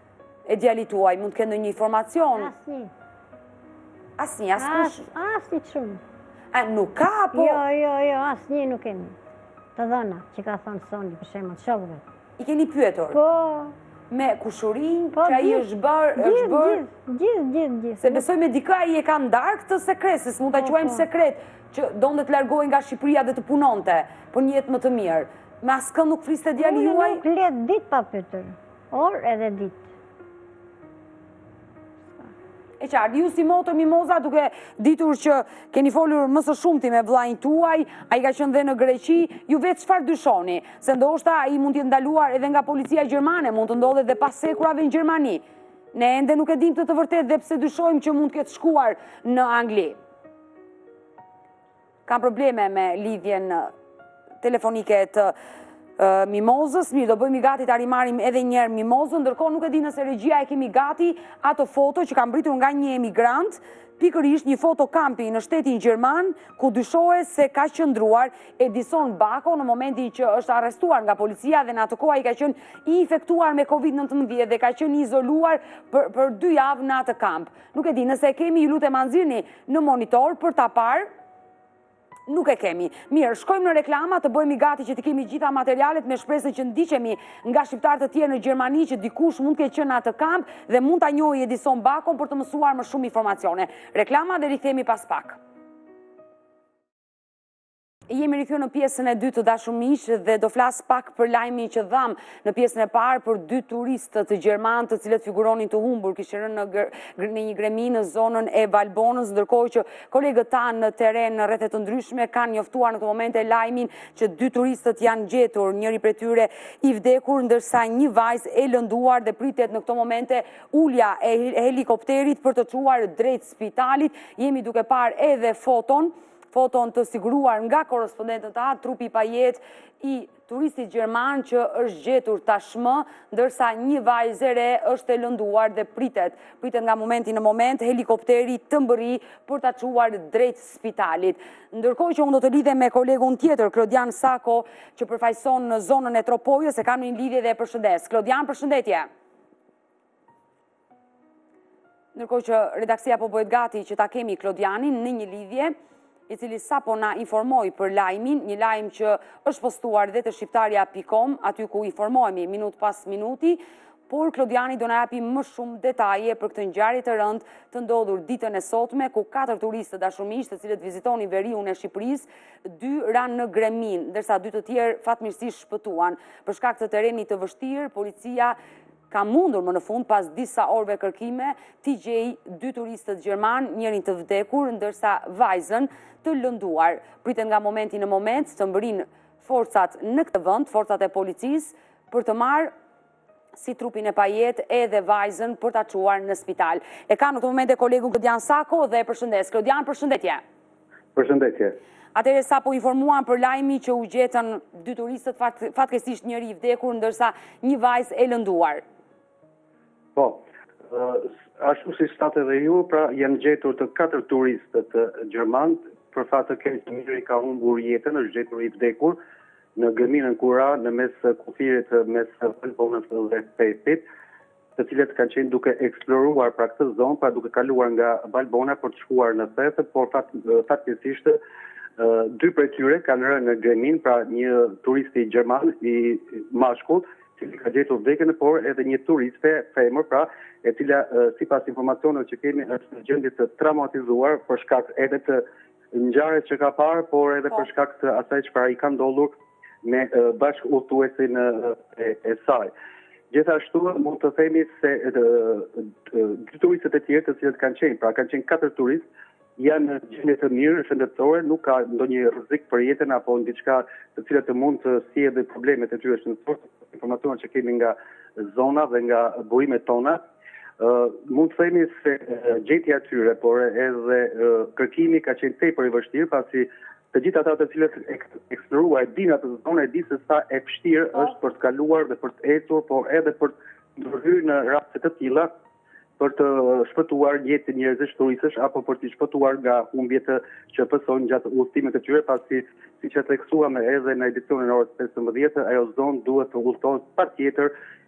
E djali tuaj, mund të kenë ndonjë informacion? Asnjë. Asnjë, askush? Asnjë shumë. A, nuk ka, po... Jo, jo, jo, asnjë nuk kemi. Të dhëna, që ka thënë Soni, për shembull, shokëve. I keni pyetur? Po, Me kushurin, Po, që ai gjithë, është bërë, është gjithë, bërë... gjithë, gjithë, gjithë, gjithë. Se besoj me dika i e ka ndarë këtë sekret, se s'mund ta Po, quajmë po. sekret, që donte të largohej nga Shqipëria dhe të punonte për një jetë më të mirë. Me askën nuk fliste djali Unë juaj? nuk let ditë pa pyetur. Orë edhe ditë. E qartë, ju si motor Mimoza, duke ditur që keni folur më së shumti me vllajin tuaj, ai ka qenë dhe në Greqi, ju vetë çfarë dyshoni? Se ndoshta ai mund të jetë ndaluar edhe nga policia gjermane, mund të ndodhet edhe pas sekurave në Gjermani. Ne ende nuk e dim të të vërtet dhe pse dyshojmë që mund të ketë shkuar në Angli. Kam probleme me lidhjen telefonike të uh, Mimozës. Mirë, do bëjmë i gati të arimarim edhe njerë Mimozën, ndërkohë nuk e di nëse regjia e kemi gati ato foto që kam britur nga një emigrant, pikërisht një fotokampi në shtetin Gjerman, ku dyshohet se ka qëndruar Edison Bako në momentin që është arrestuar nga policia dhe në atë kohë ai ka qenë i infektuar me kovid nëntëmbëdhjetë dhe ka qenë izoluar për, për dy javë në atë kamp. Nuk e di nëse kemi, ju lutem anxhirni në monitor për ta parë. Nuk e kemi. Mirë, shkojmë në reklama, të bëjmë i gati që të kemi gjitha materialet me shpresën që ndiqemi nga shqiptarë të tjerë në Gjermani që dikush mund të ketë qenë në atë kamp dhe mund ta njohë Edison Bakon për të mësuar më shumë informacione. Reklama dhe rikthehemi pas pak. Jemi rikthyer në pjesën e dytë të dashur miq dhe do flas pak për lajmin që dham në pjesën e parë për dy turistët gjerman të cilët figuronin të humbur, kishin rënë në, në një gremi në zonën e Valbonës, ndërkohë që kolegët tanë në terren në rrethe të ndryshme kanë njoftuar në këtë moment e lajmin që dy turistët janë gjetur, njëri prej tyre i vdekur, ndërsa një vajzë e lënduar dhe pritet në këto momente ulja e helikopterit për të çuar drejt spitalit. Jemi duke parë edhe foton foton të siguruar nga korrespondentët ta, trupi pa jetë i turistit gjerman që është gjetur tashmë, ndërsa një vajzë e re është e lënduar dhe pritet. Pritet nga momenti në moment helikopteri të mbërri për ta çuar drejt spitalit. Ndërkohë që unë do të lidhem me kolegun tjetër, Klodian Sako, që përfaqëson në zonën e Tropojës, e kam një lidhje dhe e përshëndes. Klodian, përshëndetje. Ndërkohë që redaksia po bëhet gati që ta kemi Klodianin në një lidhje, i cili sapo na informoi për lajmin, një lajm që është postuar dhe të shqiptarja punkt com, aty ku informohemi minut pas minuti, por Klodiani do na japi më shumë detaje për këtë ngjarje të rëndë të ndodhur ditën e sotme, ku katër turistë dashur miq, të cilët vizitonin veriun e Shqipërisë, dy ranë në gremin, ndërsa dy të tjerë fatmirësisht shpëtuan. Për shkak të terrenit të vështirë, policia ka mundur më në fund pas disa orëve kërkime t'i gjej dy turistët gjerman, njërin të vdekur, ndërsa vajzën të lënduar. Pritet nga momenti në moment të mbërrin forcat në këtë vend, forcat e policisë, për të marrë si trupin e pajet edhe vajzën për ta çuar në spital. E kam në këtë moment e kolegu Klodian Sako dhe përshëndes. Klodian, përshëndetje. Përshëndetje. Atëherë sapo informuan për lajmi që u gjetën dy turistët, fat, fatkeqësisht njëri i vdekur, ndërsa një vajzë e lënduar. Po, ashtu si shtatë edhe ju, pra janë gjetur të katër turistët gjerman, për fat të keq të njëri ka humbur jetën, është gjetur i vdekur në Gërminën Kura, në mes kufirit mes Valbonës dhe Pepit, të cilët kanë qenë duke eksploruar pra këtë zonë, pra duke kaluar nga Valbona për të shkuar në Pepë, por fatkeqësisht dy prej tyre kanë rënë në Gërmin, pra një turisti gjerman i mashkull, cili ka gjetur vdekjen, por edhe një turiste femër, pra e cila sipas informacioneve që kemi është në gjendje të traumatizuar për shkak edhe të ngjarjes që ka parë, por edhe për shkak të asaj çfarë i ka ndodhur me bashkëudhëtuesin e, e saj. Gjithashtu mund të themi se dy turistët e tjerë të cilët kanë qenë, pra kanë qenë katër turistë, janë në gjendje të mirë shëndetësore, nuk ka ndonjë rrezik për jetën apo diçka të cilët të mund të sjellë probleme të tyre shëndetësore. Informacionet që kemi nga zona dhe nga burimet tona, uh, mund të themi se uh, gjetja e tyre, por edhe uh, kërkimi ka qenë tepër i vështirë, pasi të gjithë ata të cilët eksploruan e dinë atë zonë, e dinë se sa e vështirë është për të kaluar dhe për të ecur, por edhe për të ndërhyrë në raste të tilla, për të shpëtuar jetën njerëzish turistësh apo për të shpëtuar nga humbjet që pësojnë gjatë udhëtimit të tyre, pasi siç e theksuam edhe në edicionin e orës pesëmbëdhjetë, ajo zonë duhet të udhëtohet patjetër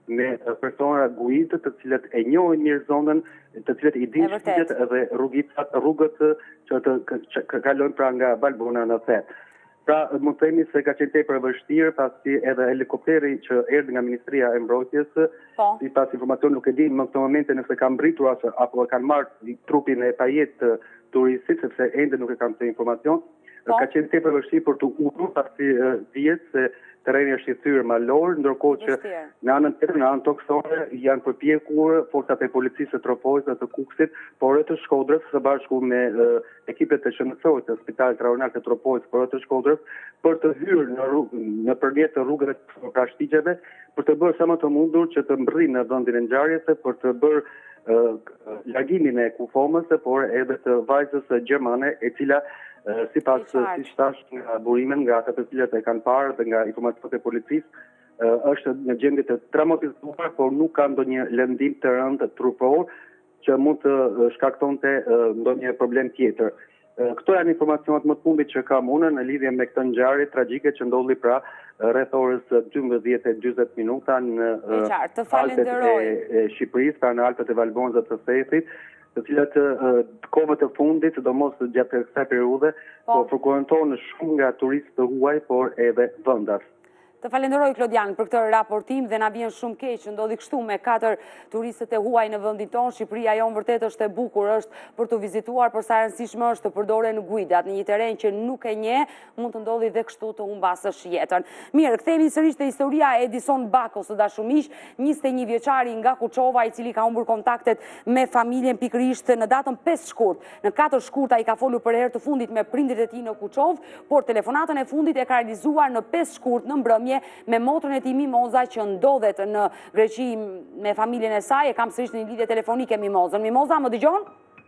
me persona guidë të cilët e njohin mirë zonën, të cilët i dinë shpirët dhe rrugicat, rrugët që të që kalojnë pra nga Valbona në Thet. Pra, mund të themi se ka qenë tepër e vështirë, pasi edhe helikopteri që erdhi nga Ministria e Mbrojtjes, sipas informacion nuk e di në këtë moment nëse ka mbritur apo kanë marrë trupin e pajet të turistit, sepse ende nuk e kam të informacion. Ka qenë tepër vështirë për të udhur, pasi dihet se terreni është i thyrë malor, ndërkohë që në anën tjetër, në anën toksore, janë përpjekur forcat e policisë të Tropojës dhe të Kukësit, por edhe të Shkodrës, së bashku me uh, ekipet të Sh N C-s të Spitalit Rajonal të Tropojës, por edhe të Shkodrës, për të hyrë në rrugë, në përmjet të rrugëve të prashtigjeve, për të bërë sa më të mundur që të mbërrinë në vendin e ngjarjes, për të bërë uh, largimin e kufomës, por edhe të vajzës gjermane, e cila Uh, si pas si shtash nga burimen, nga ata të cilët e kanë parë dhe nga informacionet e policisë, uh, është në gjendje të traumatizuar, por nuk ka ndonjë lëndim të rëndë trupor që mund të uh, shkaktonte uh, ndonjë problem tjetër. Uh, këto janë informacionet më të fundit që kam unë në lidhje me këtë ngjarje tragjike që ndodhi pra rreth orës dymbëdhjetë e dymbëdhjetë minuta në uh, Alpet e, e Shqipërisë, pra në Alpet e Valbonës dhe të Thethit, të cilat kohëve të fundit, sidomos gjatë kësaj periudhe, po frekuentohen shumë nga turistë të huaj, por edhe vendas. Të falenderoj, Klodian, për këtë raportim dhe na vjen shumë keq që ndodhi kështu me katër turistët e huaj në vendin tonë. Shqipëria jonë vërtet është e bukur, është për të vizituar, por sa e rëndësishme është të përdoren guidat në një terren që nuk e njeh, mund të ndodhi dhe kështu të humbasësh jetën. Mirë, kthehemi sërish te historia e Edison Bakos, së dashur miq, njëzet e një vjeçari nga Kuçova, i cili ka humbur kontaktet me familjen pikërisht në datën pesë shkurt. Në katër shkurt ai ka folur për herë të fundit me prindrit e tij në Kuçovë, por telefonatën e fundit e ka realizuar në pesë shkurt në mbrëmje me motrën e tij Mimoza që ndodhet në Greqi me familjen e saj. E kam sërish në një lidhje telefonike Mimozën. Mimoza, më dëgjon?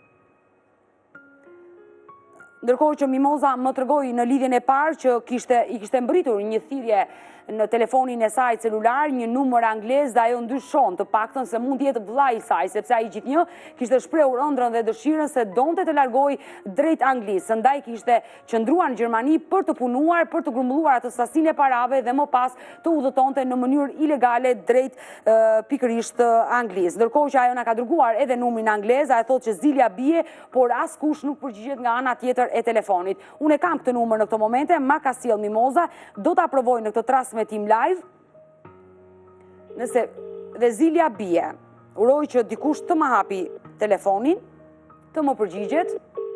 Ndërkohë që Mimoza më tregoi në lidhjen e parë që kishte i kishte mbritur një thirrje në telefonin e saj celular, një numër anglez, dhe ajo ndyshon të paktën se mund të jetë vllai i saj, sepse ai gjithnjë kishte shprehur ëndrrën dhe dëshirën se donte të largohej drejt Anglisë. Ndaj kishte qëndruar në Gjermani për të punuar, për të grumbulluar atë sasinë e parave dhe më pas të udhëtonte në mënyrë ilegale drejt uh, pikërisht uh, Anglisë. Ndërkohë që ajo na ka dërguar edhe numrin anglez, ajo thotë që zilja bie, por askush nuk përgjigjet nga ana tjetër e telefonit. Unë e kam këtë numër në këtë momente, ma ka sjell Mimoza, do ta provoj në këtë transmetim live. Nëse dhe zilja bie, uroj që dikush të më hapi telefonin, të më përgjigjet.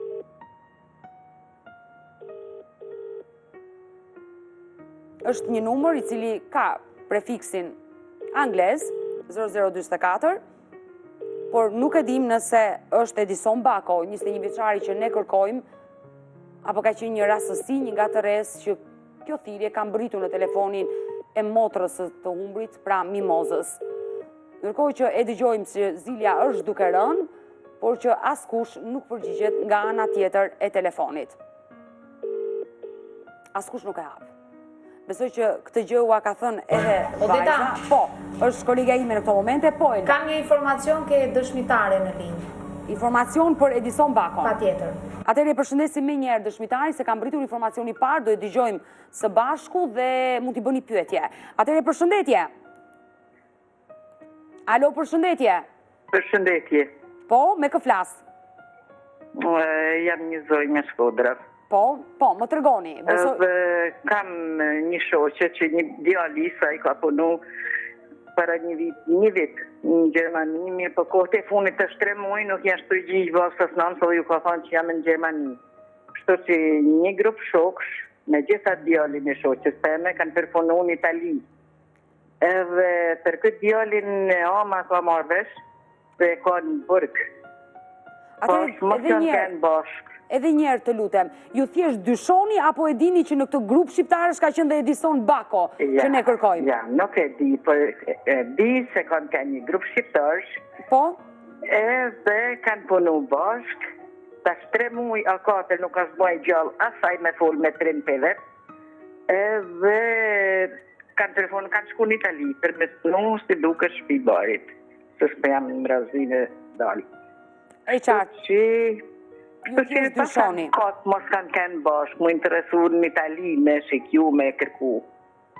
Është një numër i cili ka prefiksin anglez, zero zero dyzet e katër, por nuk e dim nëse është Edison Bako, njëzet e një vjeçari që ne kërkojmë, apo ka qenë një rastësi, një gatëres që kjo thirrje ka mbritur në telefonin e motrës të humbrit, pra Mimozës. Ndërkohë që e dëgjojmë se zilja është duke rënë, por që askush nuk përgjigjet nga ana tjetër e telefonit. Askush nuk e hap. Besoj që këtë gjë ua ka thënë edhe vajza. Po, është kolega ime në këto momente, po e. Kam një informacion ke dëshmitare në linjë. Informacion për Edison Bakon. Patjetër. Atëherë përshëndesim me njëherë dëshmitarin se ka mbritur informacioni i parë, do e dëgjojmë së bashku dhe mund t'i bëni pyetje. Atëherë përshëndetje. Alo, përshëndetje. Përshëndetje. Po, me kë flas? Jam një zoj nga Shkodra. Po, po, më tregoni. Beso... Dhe kam një shoqe që një djali sa i ka punu para një vit, një vit në Gjermani, mirë për kohët e funit të shtre muaj nuk janë shpërgjigj vasës nënë, so ju ka thonë që jam në Gjermani. Kështu që një grup shoksh, me gjitha djalin e shoqës teme, kanë përpunu në Itali. Edhe për këtë djalin e ama ka marrë vesh, dhe ka në burg. Pas më kanë kanë bashkë. Edhe njerë të lutem, ju thjesht dyshoni apo e dini që në këtë grup shqiptarësh ka qenë dhe Edison Bako, ja, që ne kërkojmë? Ja, nuk e di, për e di se kanë ka një grup shqiptarësh, po? Edhe kanë punu bashkë, ta shtre muj a katër nuk është bëj gjallë asaj me fol me trim për vetë, edhe kanë telefon, kanë shku në Itali, për me të nu si duke shpi barit, së shpe jam në Brazile dalë. E qartë. Që ju thjesht dyshoni. Katë mos kanë kënë bashkë, mu interesu në Itali me shikju, me kërku.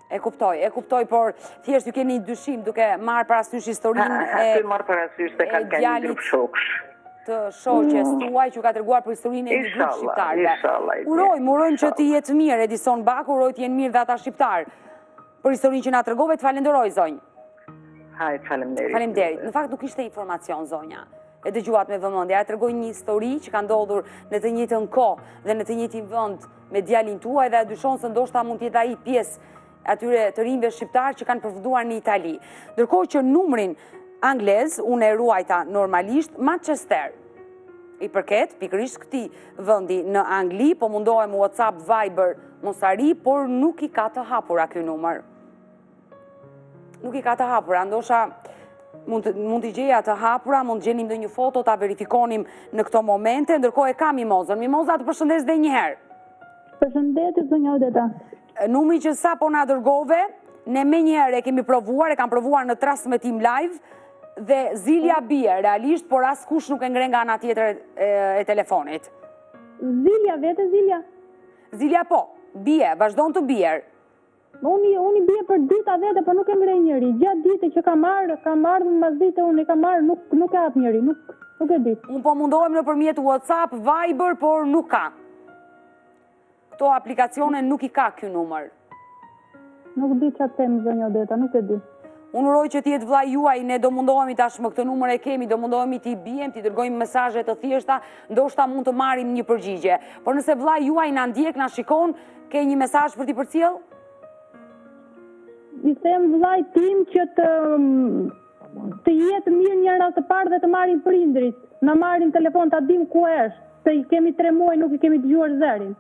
E kuptoj, e kuptoj, por thjesht ju keni dyshim duke marrë parasysh historinë e... Ty marrë parasysh se kanë ka një grup shoksh. Të shoqes tuaj që ka treguar për historinë e një grup shqiptarëve. Inshallah, Urojmë, urojmë që të jetë mirë Edison Baku, uroj të jenë mirë dhe ata shqiptarë. Për historinë që na tregove, të falenderoj zonjë. Hajde, faleminderit. Faleminderit. Në fakt nuk ishte informacion zonja. E dëgjuat me vëmendje. Ajo tregoi një histori që ka ndodhur në të njëjtën kohë dhe në të njëjtin vend me djalin tuaj dhe dyshon se ndoshta mund të jetë ai pjesë atyre të rinjve shqiptar që kanë përfunduar në Itali. Ndërkohë që numrin anglez unë e ruajta normalisht Manchester i përket pikërisht këtij vendi në Angli, po mundohem WhatsApp, Viber, mos arri, por nuk i ka të hapura ky numër. Nuk i ka të hapura, ndosha mund të mund t'i gjeja të hapura, mund të gjenim ndonjë foto, ta verifikonim në këto momente, ndërkohë e kam Mimozën. Mimoza, të përshëndes edhe një herë. Përshëndetje zonja Odeta. Numri që sa po na dërgove, ne me njëherë e kemi provuar, e kam provuar në transmetim live, dhe zilja bie, realisht, por as kush nuk e ngre nga ana tjetër e, e telefonit. Zilja, vete zilja? Zilja po, bie, vazhdon të bjerë. Unë unë bie për dita vete, por nuk e ngre njëri. Gjatë ditës që kam marrë, kam marrë mbas dite unë e kam marrë, nuk nuk e hap njëri, nuk nuk e di. Unë po mundohem nëpërmjet WhatsApp, Viber, por nuk ka. Këto aplikacione nuk i ka ky numër. Nuk di çfarë them zonja Odeta, nuk e di. Unë uroj që t'jetë vllai juaj, ne do mundohemi tashmë këtë numër e kemi, do mundohemi t'i bijem, t'i dërgojmë mesazhe të thjeshta, ndoshta mund të marrim një përgjigje. Por nëse vllai juaj na ndjek, na shikon, ke një mesazh për t'i përcjell? I them vllait tim që të të jetë mirë njëra të parë dhe të marrin prindrit. Na marrin telefon ta dim ku është, se i kemi tre muaj nuk i kemi dëgjuar zërin.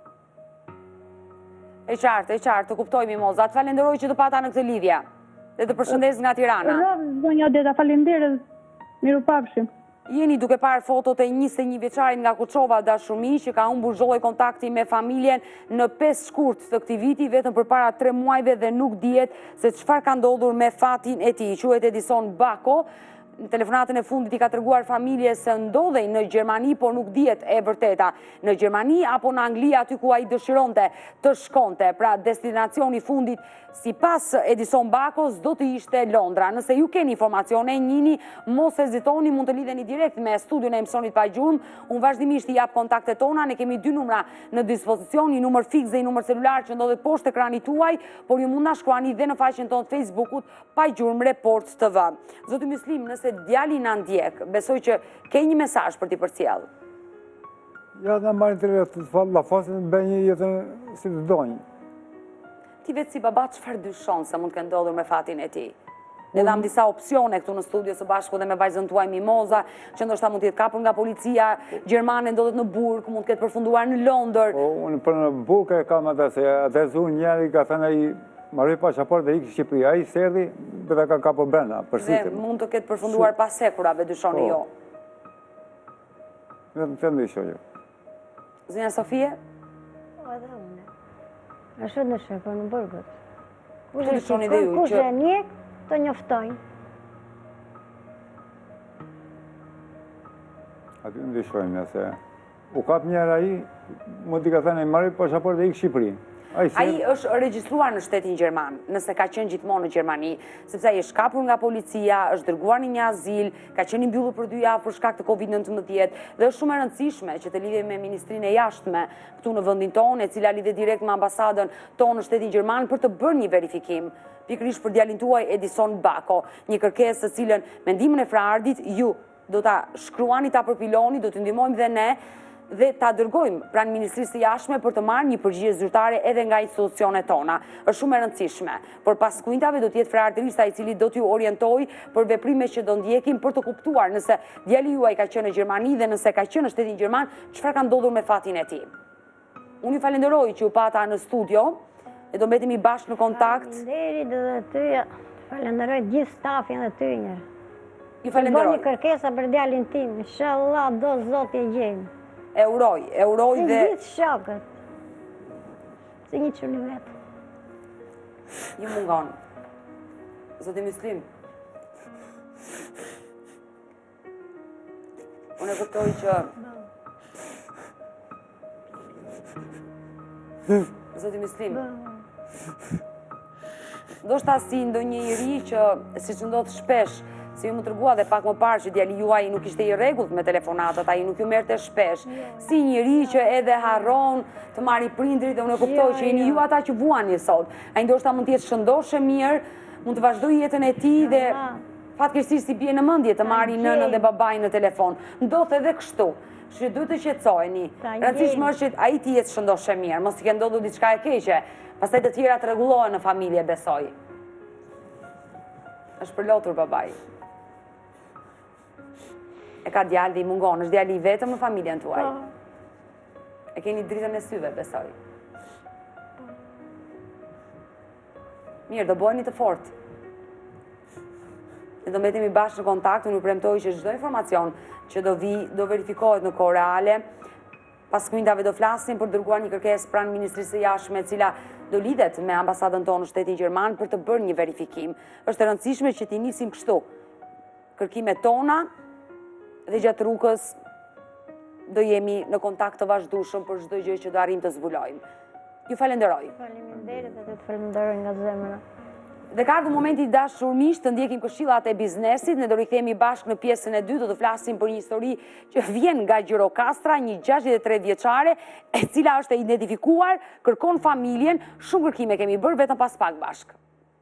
E qartë, e qartë, të kuptoj Mimoza. Të falenderoj që të pata në këtë lidhje. Dhe të përshëndes nga Tirana. Rrov, zonja Odeta, faleminderit. Mirupafshim. Jeni duke parë fotot e njëzet e një vjeçarit nga Kuçova dashumi që ka humbur çdo lloj kontakti me familjen në pesë shkurt të këtij viti vetëm përpara tre muajve dhe nuk dihet se çfarë ka ndodhur me fatin e tij. Quhet Edison Bako. Në telefonatën e fundit i ka treguar familjes se ndodhej në Gjermani, por nuk dihet e vërteta. Në Gjermani apo në Angli, aty ku ai dëshironte të shkonte. Pra destinacioni i fundit sipas Edison Bakos do të ishte Londra. Nëse ju keni informacione, njini mos hezitoni, mund të lidheni direkt me studion e Emsonit pa gjurmë. Unë vazhdimisht i jap kontaktet tona, ne kemi dy numra në dispozicion, një numër fiks dhe një numër celular që ndodhet poshtë ekranit tuaj, por ju mund na shkruani dhe në faqen tonë të Facebookut pa gjurmë Report T V. Zoti Myslim, nëse se djali na ndjek, besoj që ke një mesazh për t'i përcjell. Ja, na marrin të rreth, la fasin bëj një jetën si të donjë. Ti vetë si baba çfarë dyshon se mund të kenë ndodhur me fatin e tij? Ne dham disa opsione këtu në studio së bashku dhe me vajzën tuaj Mimoza, që ndoshta mund të jetë kapur nga policia gjermane, ndodhet në Burg, mund të ketë përfunduar në Londër. Po, unë për në Burg e kam atë se atë unë njëri ka thënë ai marrë pasaport dhe ikë në Shqipëri, ai serdi dhe ta ka kapur brenda, përsipër. Dhe mund të ketë përfunduar pas sekurave, dyshoni jo. Vetëm të ndihshoj jo. Zonja Sofie? Po edhe unë. Ashtu në shkoj në Burgut. Kush e shoni dhe ju Kush e njeh, të njoftojnë. Aty ndihshojmë se u kap njëra ai, mund t'i ka thënë marrë pasaport dhe ikë në Shqipëri. Ai është regjistruar në shtetin gjerman, nëse ka qenë gjithmonë në Gjermani, sepse ai është shkapur nga policia, është dërguar në një azil, ka qenë i mbyllur për dy javë për shkak të kovid nëntëmbëdhjetë dhe është shumë e rëndësishme që të lidhej me Ministrinë e Jashtme këtu në vendin tonë, e cila lidhet direkt me ambasadën tonë në shtetin gjerman për të bërë një verifikim pikërisht për djalin tuaj Edison Bako, një kërkesë së cilën me ndihmën e Frardit ju do ta shkruani, ta përpiloni, do t'ju ndihmojmë dhe ne dhe ta dërgojmë pranë Ministrisë së Jashtme për të marrë një përgjigje zyrtare edhe nga institucionet tona. Është shumë e rëndësishme. Por pas kujtave do të jetë frardërista i cili do t'ju orientojë për veprimet që do ndjekim për të kuptuar nëse djali juaj ka qenë në Gjermani dhe nëse ka qenë në shtetin gjerman, çfarë ka ndodhur me fatin e tij. Unë ju falenderoj që ju pata në studio e do mbetemi bashkë në kontakt. Faleminderit edhe ty. Falenderoj gjithë stafin dhe ty një. Ju falenderoj. Bëni kërkesa për djalin tim. Inshallah do Zoti e gjejmë. E uroj, e uroj dhe... Si gjithë shokët. Si një qëni vetë. Një mungon. Zoti Myslim. Unë e kuptoj që... Zoti Myslim. ndoshta si ndonjë njerëz që siç ndodh shpesh, si ju më tregua dhe pak më parë që djali juaj nuk ishte i rregullt me telefonatët, ai nuk ju merrte shpesh. Si njerëz që edhe harron të marrë prindrit dhe unë e kuptoj që jeni ju ata që vuani sot. Ai ndoshta mund të jetë shëndoshë mirë, mund të vazhdojë jetën e tij dhe fatkeqësisht si bie në mendje të marrë nënën dhe babain në telefon. Ndodh edhe kështu. Që duhet të qetësoheni. Rëndësishme është që ai të jetë shëndoshë mirë, mos të kenë ndodhur diçka e keqe. Pastaj të tjera të rregullohen në familje, besoj. Është përlotur babai. E ka djalë dhe i mungon, është djali i vetëm në familjen tuaj. E keni dritën e syve, besoj. Mirë, do bëheni të fortë. Ne do mbetemi bashkë në kontakt, unë ju premtoj që çdo informacion që do vi, do verifikohet në kohë reale. Pas kujndave do flasim për dërguar një kërkesë pranë Ministrisë së Jashtme, e cila do lidhet me ambasadën tonë në shtetin gjerman për të bërë një verifikim. Është e rëndësishme që t'i nisim kështu. Kërkimet tona dhe gjatë rrugës do jemi në kontakt të vazhdueshëm për çdo gjë që do arrijmë të zbulojmë. Ju falenderoj. Faleminderit dhe të falenderoj nga zemra. Dhe ka ardhur momenti i dashur miq të ndjekim këshillat e biznesit. Ne do rikthehemi bashkë në pjesën e dytë, do të flasim për një histori që vjen nga Gjirokastra, një gjashtëdhjetë e tre vjeçare, e cila është e identifikuar, kërkon familjen. Shumë kërkime kemi bërë, vetëm pas pak bashkë.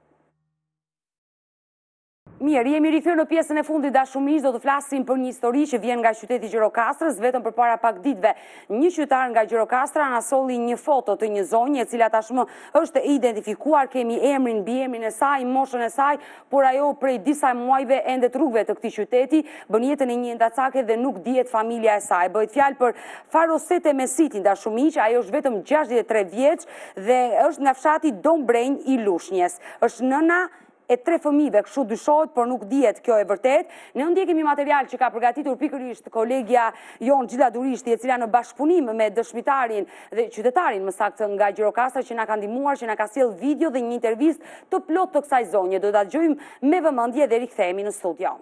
Mirë, jemi rikthyer në pjesën e fundit dashur miq, do të flasim për një histori që vjen nga qyteti i Gjirokastrës. Vetëm përpara pak ditëve, një qytetar nga Gjirokastra na solli një foto të një zonje e cila tashmë është e identifikuar, kemi emrin, mbiemrin e saj, moshën e saj, por ajo prej disa muajve ende të rrugëve të këtij qyteti bën jetën e një ndacake dhe nuk dihet familja e saj. Bëhet fjalë për Farosete Mesitin dashur miq, ajo është vetëm gjashtëdhjetë e tre vjeç dhe është nga fshati Dombrenj i Lushnjës. Është nëna e tre fëmijëve, kështu dyshohet, por nuk dihet kjo e vërtet. Ne ndjekemi material që ka përgatitur pikërisht kolegja jon Gjida Durishti, e cila në bashkëpunim me dëshmitarin dhe qytetarin më saktë nga Gjirokastra që na ka ndihmuar, që na ka sjell video dhe një intervistë të plot të kësaj zonje. Do ta dëgjojmë me vëmendje dhe rikthehemi në studio.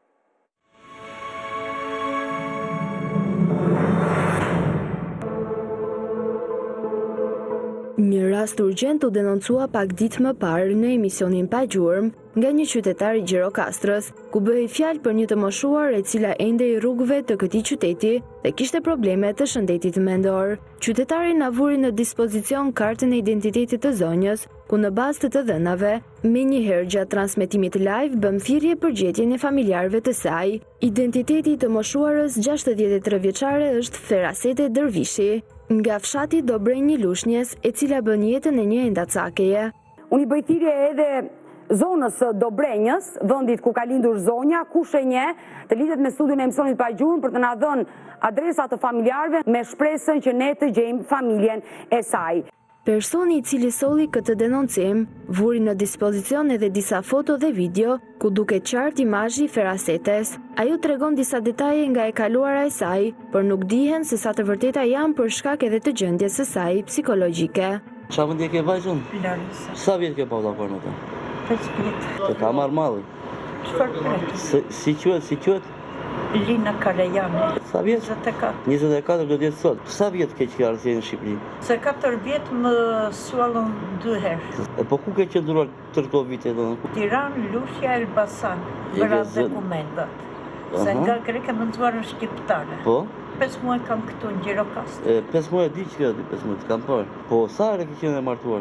Një rast urgjent u denoncua pak ditë më parë në emisionin Pa Gjurmë nga një qytetar i Gjirokastrës, ku bëhej fjalë për një të moshuar e cila ende i rrugëve të këtij qyteti dhe kishte probleme të shëndetit mendor. Qytetari na vuri në dispozicion kartën e identitetit të zonjës, ku në bazë të të dhënave, menjëherë gjatë transmetimit live bëm thirrje për gjetjen e familjarëve të saj. Identiteti i të moshuarës gjashtëdhjetë e tre vjeçare është Farosete Dervishi, nga fshati Dombrenj i Lushnjës, e cila bën jetën e një endacakeje. Unë i bëj thirrje edhe zonës së Dombrenjës, vendit ku ka lindur zonja, kush e njeh, të lidhet me studion e emisionit Pa Gjurmë për të na dhënë adresa të familjarëve me shpresën që ne të gjejmë familjen e saj. Personi i cili solli këtë denoncim vuri në dispozicion edhe disa foto dhe video ku duket qartë imazhi i Farosetes. Ajo tregon disa detaje nga e kaluara e saj, por nuk dihen se sa të vërteta janë për shkak edhe të gjendjes së saj psikologjike. Çfarë vendi ke vajzën? Larisa. Sa vjet ke pasur për në të? pesë vjet. Të ka marrë malli. Çfarë pret? Si si quhet, si quhet? Lina Karajani. Sa vjet? njëzet e katër. njëzet e katër do të jetë sot. Sa vjet ke qenë arsi në Shqipëri? Se katër vjet më suallën dy herë. E po ku ke qëndruar tërë këto vite domethënë? Tiranë, Lushja, Elbasan, bëra dokumentat. Se nga greke më nëzuar në shqiptare. Po? pesë muaj kam këtu në Gjirokastër. E pesë muaj di që ti pesë muaj kam parë. Po sa herë ke qenë e martuar?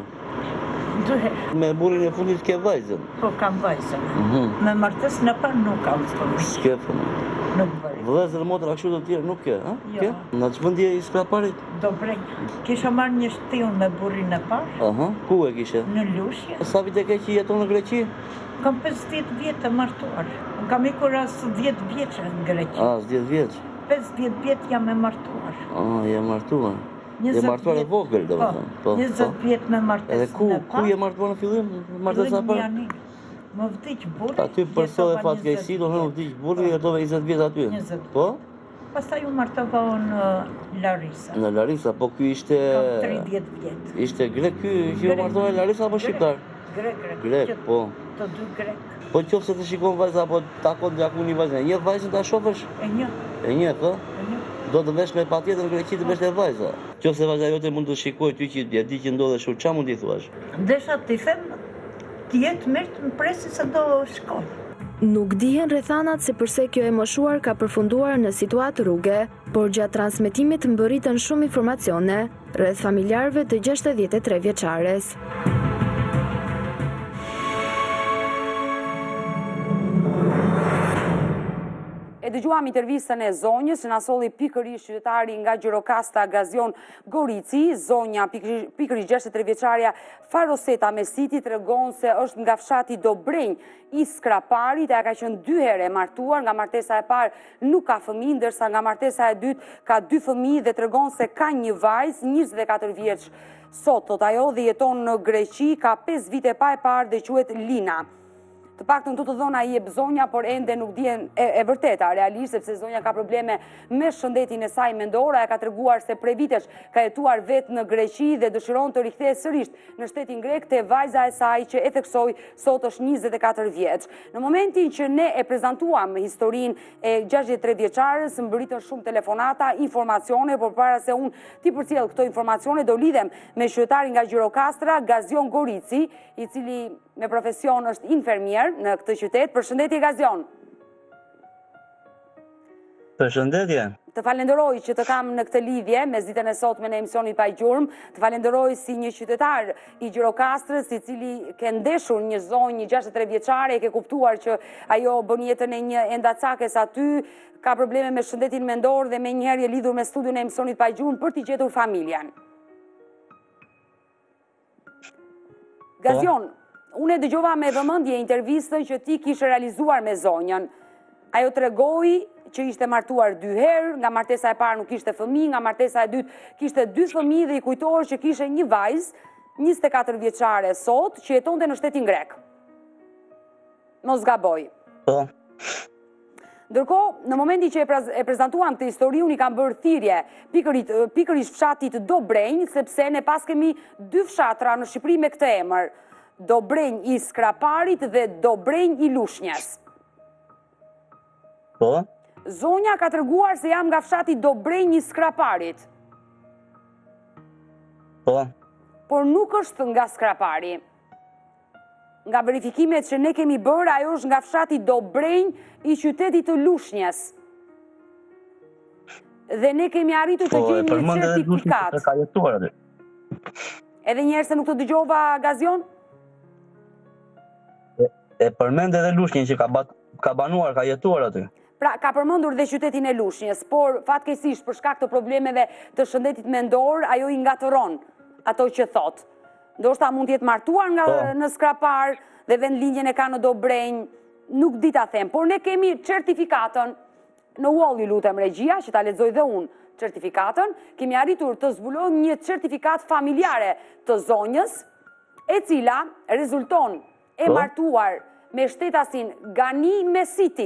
Dy herë. Me burrin e fundit ke vajzën? Po kam vajzën. Mhm. Me martesën e parë nuk kam fëmijë. S'ke fëmijë. Nuk bëri. Vëllezër, motra kështu të tjerë nuk ke, ha? Jo. Ke? Në ç'vendje i spraparit? Dombrenj. Kisha marrë një shtill me burrin e parë. Aha. Ku e kishe? Në Lushje. Sa vite ke që jeton në Greqi? Kam pesëdhjetë vjet të martuar. Kam ikur as dhjetë vjeç në Greqi. Ah, dhjetë vjeç. pesëdhjetë vjet jam e martuar. Ah, je martuar. Je njëzet martuar e vjet- vogël, domethënë. Po, njëzet vjet me martesën Edhe ku e ku parë. je martuar në fillim? Martesa e Fillim parë? janin. Më vdiq burri. Aty për sot e fatkeqësi, domethënë u vdiq burri, jetove njëzet vjet aty. njëzet. Po? Pastaj u martova në Larisa. Në Larisa, po ky ishte Kam tridhjetë vjet. ishte grek ky që u Grek. martoi në Larisa apo shqiptar? Grek, grek. Grek, Që- po. Të dy grek. Po qofse të shikon vajza apo takon gjakun një vajzë, një vajzën ta shohësh? E një. E një, po? E një. Do të vesh me patjetër në Greqi të vesh e vajza. Qofse vajza jote mund të shikojë ty që e di që ndodhe kështu, çfarë mund t'i thuash? Desha t'i them djetë mirë, më presi se do shkoj. Nuk dihen rrethanat se përse kjo e moshuar ka përfunduar në situatë rruge, por gjatë transmetimit mbërritën shumë informacione rreth familjarëve të gjashtëdhjetë e tre vjeçares. E dëgjuam intervistën e zonjës, që na solli pikërisht qytetari nga Gjirokastra Gazion Gorici. Zonja pikërisht gjashtëdhjetë e tre vjeçaria Faroseta Mesiti tregon se është nga fshati Dobrenj i Skraparit, e ka qenë dy herë e martuar, nga martesa e parë nuk ka fëmijë, ndërsa nga martesa e dytë ka dy fëmijë dhe tregon se ka një vajzë njëzet e katër vjeç sot, thot ajo, dhe jeton në Greqi, ka pesë vite pa e parë dhe quhet Lina. Të paktën të të dhona i jep zonja, por ende nuk dihen e, e vërteta realisht, sepse zonja ka probleme me shëndetin e saj mendore, e ka treguar se prej vitesh ka jetuar vetë në Greqi dhe dëshiron të rikthehet sërish në shtetin grek te vajza e saj që e theksoi sot është njëzet e katër vjeç. Në momentin që ne e prezantuam historinë e gjashtëdhjetë e tre vjeçares, mbërritën shumë telefonata, informacione, por para se unë ti përcjell këto informacione do lidhem me qytetarin nga Gjirokastra, Gazion Gorici, i cili me profesion është infermier në këtë qytet. Përshëndetje Gazion. Përshëndetje. Të falenderoj që të kam në këtë lidhje me ditën e sotme në emisionit Pa Gjurmë. Të falenderoj si një qytetar i Gjirokastrës, i cili ke ndeshur një zonjë një gjashtëdhjetë e tre vjeçare, ke kuptuar që ajo bën jetën e një endacakes aty, ka probleme me shëndetin mendor dhe me njëherë je lidhur me studion e emisionit Pa Gjurmë për t'i gjetur familjen. Gazion, unë e dëgjova me vëmendje intervistën që ti kishe realizuar me zonjën. Ajo tregoi që ishte martuar dy herë, nga martesa e parë nuk kishte fëmijë, nga martesa e dytë kishte dy fëmijë dhe i kujtohej që kishte një vajzë, njëzet e katër vjeçare sot, që jetonte në shtetin grek. Mos gaboj. Po. Ndërkohë, në momentin që e prezantuam të histori, unë i kam bërë thirrje pikërisht fshatit Dobrenj, sepse ne pas kemi dy fshatra në Shqipëri me këtë emër, Dobrenj i Skraparit dhe Dobrenj i Lushnjës. Po? Zonja ka treguar se jam nga fshati Dobrenj i Skraparit. Po? Por nuk është nga Skrapari. Nga verifikimet që ne kemi bërë, ajo është nga fshati Dobrenj i qytetit të Lushnjës. Dhe ne kemi arritur të gjejmë një certifikat. Ka jetuar aty. Edhe një herë se nuk të dëgjova, Gazion? E, e përmend edhe Lushnjën që ka, bat, ka banuar, ka jetuar aty. Pra, ka përmendur dhe qytetin e Lushnjës, por fatkeqësisht për shkak të problemeve të shëndetit mendor, ajo i ngatëron ato që thotë. Ndoshta mund të jetë martuar nga oh. në Skrapar dhe vendlinjën e ka në Dobrenj, nuk di ta them, por ne kemi certifikatën në Wall, ju lutem regjia, që ta lexoj dhe unë certifikatën, kemi arritur të zbulojmë një certifikat familjare të zonjës, e cila rezulton e oh. martuar me shtetasin Gani Mesiti,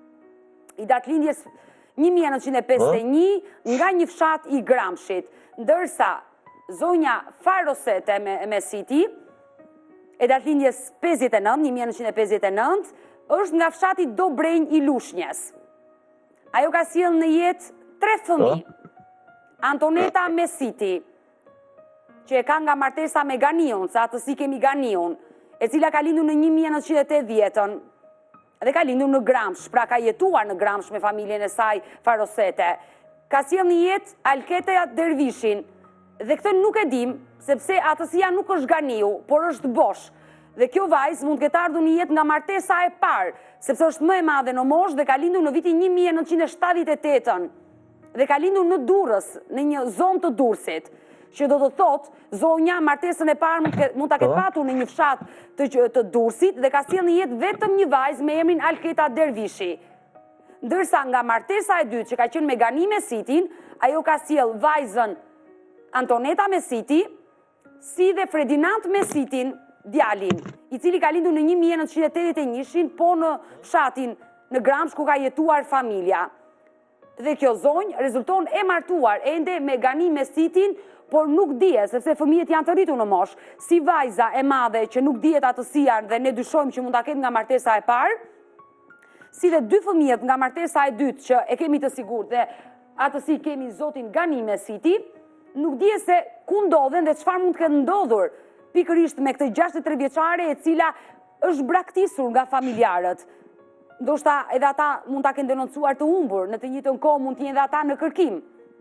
i datëlindjes një mijë e nëntëqind e pesëdhjetë e një oh. nga një fshat i Gramshit, ndërsa zonja Farosete Mesiti, e datëlindjes pesëdhjetë e nëntë, një mijë e nëntëqind e pesëdhjetë e nëntë, është nga fshati Dobrenj i Lushnjës. Ajo ka sjellë në jetë tre fëmijë. Antoneta Mesiti, që e ka nga martesa me Ganiun, sa atësi kemi Ganiun, e cila ka lindur në një mijë e nëntëqind e tetëdhjetën, dhe ka lindur në Gramsh, pra ka jetuar në Gramsh me familjen e saj Farosete. Ka sjellë në jetë Alketea Dervishin, dhe këtë nuk e dim, sepse atësia nuk është Ganiu, por është Bosh. Dhe kjo vajzë mund këtë ardhur një jetë nga martesa e parë, sepse është më e madhe në moshë dhe ka lindur në vitin një mijë e nëntëqind e shtatëdhjetë e tetën. Dhe ka lindur në Durrës, në një zonë të Durrësit, që do të thotë, zonja martesën e parë mund, mund ta ketë patur në një fshat të, të Durrësit dhe ka sjellë në jetë vetëm një vajzë me emrin Alketa Dervishi. Ndërsa nga martesa e dytë që ka qenë me Gani Mesitin, ajo ka sjellë vajzën Antoneta Mesiti, si dhe Ferdinand Mesitin, djalin, i cili ka lindur në një mijë e nëntëqind e tetëdhjetë e një, po në fshatin në Gramsh ku ka jetuar familja. Dhe kjo zonjë rezulton e martuar ende me Gani Mesitin, por nuk dihet, sepse fëmijët janë të rritur në moshë, si vajza e madhe që nuk dihet atësia dhe ne dyshojmë që mund ta ketë nga martesa e parë, si dhe dy fëmijët nga martesa e dytë që e kemi të sigurt dhe atësi kemi zotin Gani Mesiti, nuk dihet se ku ndodhen dhe çfarë mund të ketë ndodhur pikërisht me këtë gjashtëdhjetë e tre vjeçare e cila është braktisur nga familjarët. Ndoshta edhe ata mund ta kenë denoncuar të humbur, në të njëjtën kohë mund të jenë edhe ata në kërkim.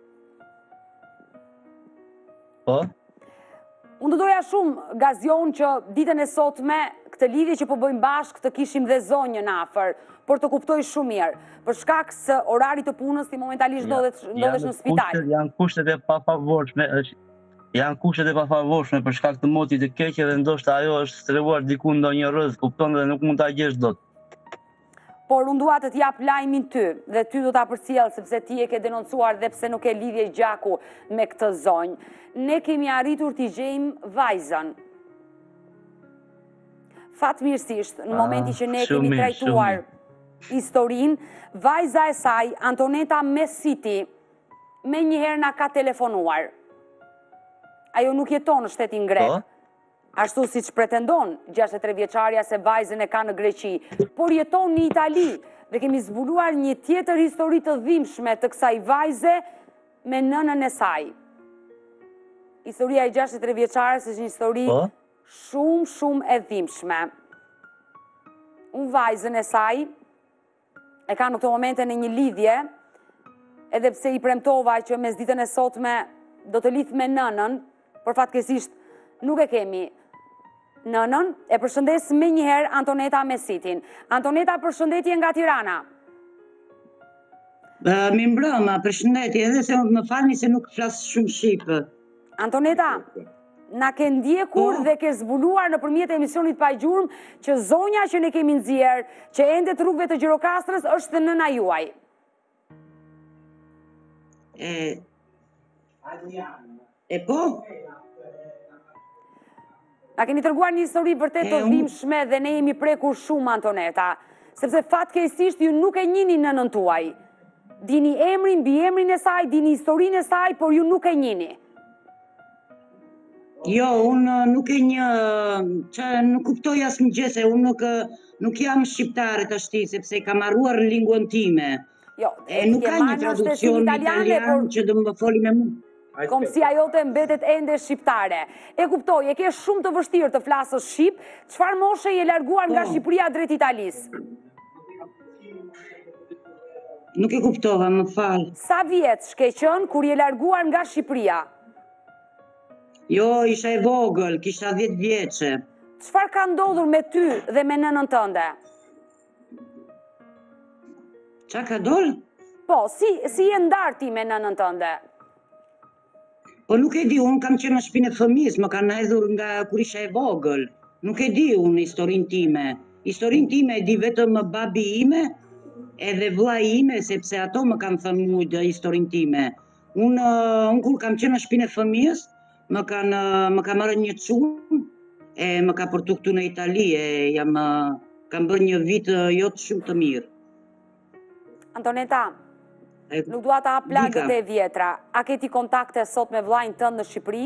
Po? Unë do doja shumë Gazion që ditën e sotme këtë lidhje që po bëjmë bashkë të kishim dhe zonjën afër, por të kuptoj shumë mirë, për shkak se orari të punës ti momentalisht ndodhesh në spital. Janë kushtet e pafavorshme, janë kushtet e pafavorshme për shkak të motit të keq dhe ndoshta ajo është strehuar diku ndonjë rrëz, kupton dhe nuk mund ta gjesh dot. Por unë dua të t'jap lajmin ty, dhe ty do ta përcjell sepse ti e ke denoncuar dhe pse nuk e lidhje gjaku me këtë zonjë. Ne kemi arritur t'i gjejmë vajzën. Fatmirësisht, në momenti që ne kemi trajtuar historinë, vajza e saj, Antoneta Mesiti, me njëherë na ka telefonuar. Ajo nuk jeton në shtetin grek. Ashtu si që pretendon gjashtëdhjetë e tre vjeçarja se vajzën e ka në Greqi, por jeton në Itali dhe kemi zbuluar një tjetër histori të dhimbshme të kësaj vajze me nënën e saj. Historia e gjashtëdhjetë e tre vjeçares është një histori shumë, shumë e dhimbshme. Unë vajzën e saj e ka në këto momente në një lidhje, edhe pse i premtova që mes ditën e sotme do të lidh me nënën, por fatkeqësisht nuk e kemi. Nënën e përshëndes me njëherë Antoneta Mesitin. Antoneta, përshëndetje nga Tirana. Mi mbrëma, përshëndetje, edhe se më falni se nuk flas shumë shqipë. Antoneta, na ke ndjekur dhe ke zbuluar në përmjet emisionit Pa Gjurmë që zonja që ne kemi nxjerr, që ende të rrugëve të Gjirokastrës është nëna juaj. E, e po? Na keni treguar një histori vërtet të dhimbshme dhe ne jemi prekur shumë, Antoneta, sepse fatkeqësisht ju nuk e njihni nënën tuaj. Dini emrin, mbiemrin e saj, dini historinë e saj, por ju nuk e njihni. Jo, unë nuk e një, që nuk kuptoj asnjë gjë se unë nuk nuk jam shqiptare tash, sepse kam harruar linguën time. Jo, e nuk ka një traducion italian që do më foli me mua. Kom si ajo të mbetet ende shqiptare. E kuptoj, e ke shumë të vështirë të flasësh shqip, çfarë moshe je larguar nga Shqipëria drejt Italisë? Nuk e kuptova, më fal. Sa vjeç ke qenë kur je larguar nga Shqipëria? Jo, isha e vogël, kisha dhjetë vjeçe. Çfarë ka ndodhur me ty dhe me nënën tënde? Çfarë ka ndodhur? Po, si si je ndarë ti me nënën tënde? Po nuk e di, unë kam qenë në shtëpinë e fëmijës, më kanë hedhur nga kur isha e vogël. Nuk e di unë historinë time. Historinë time e di vetëm babi ime edhe vllai ime, sepse ato më kanë thënë mua historinë time. Unë un kur kam qenë në shtëpinë e fëmijës, më kanë më ka marrë një çun e më ka portu këtu në Itali e jam kam bërë një vit jo shumë të mirë. Antoneta, nuk dua ta hap plagët e vjetra. A ke ti kontakte sot me vllain tënd në Shqipëri?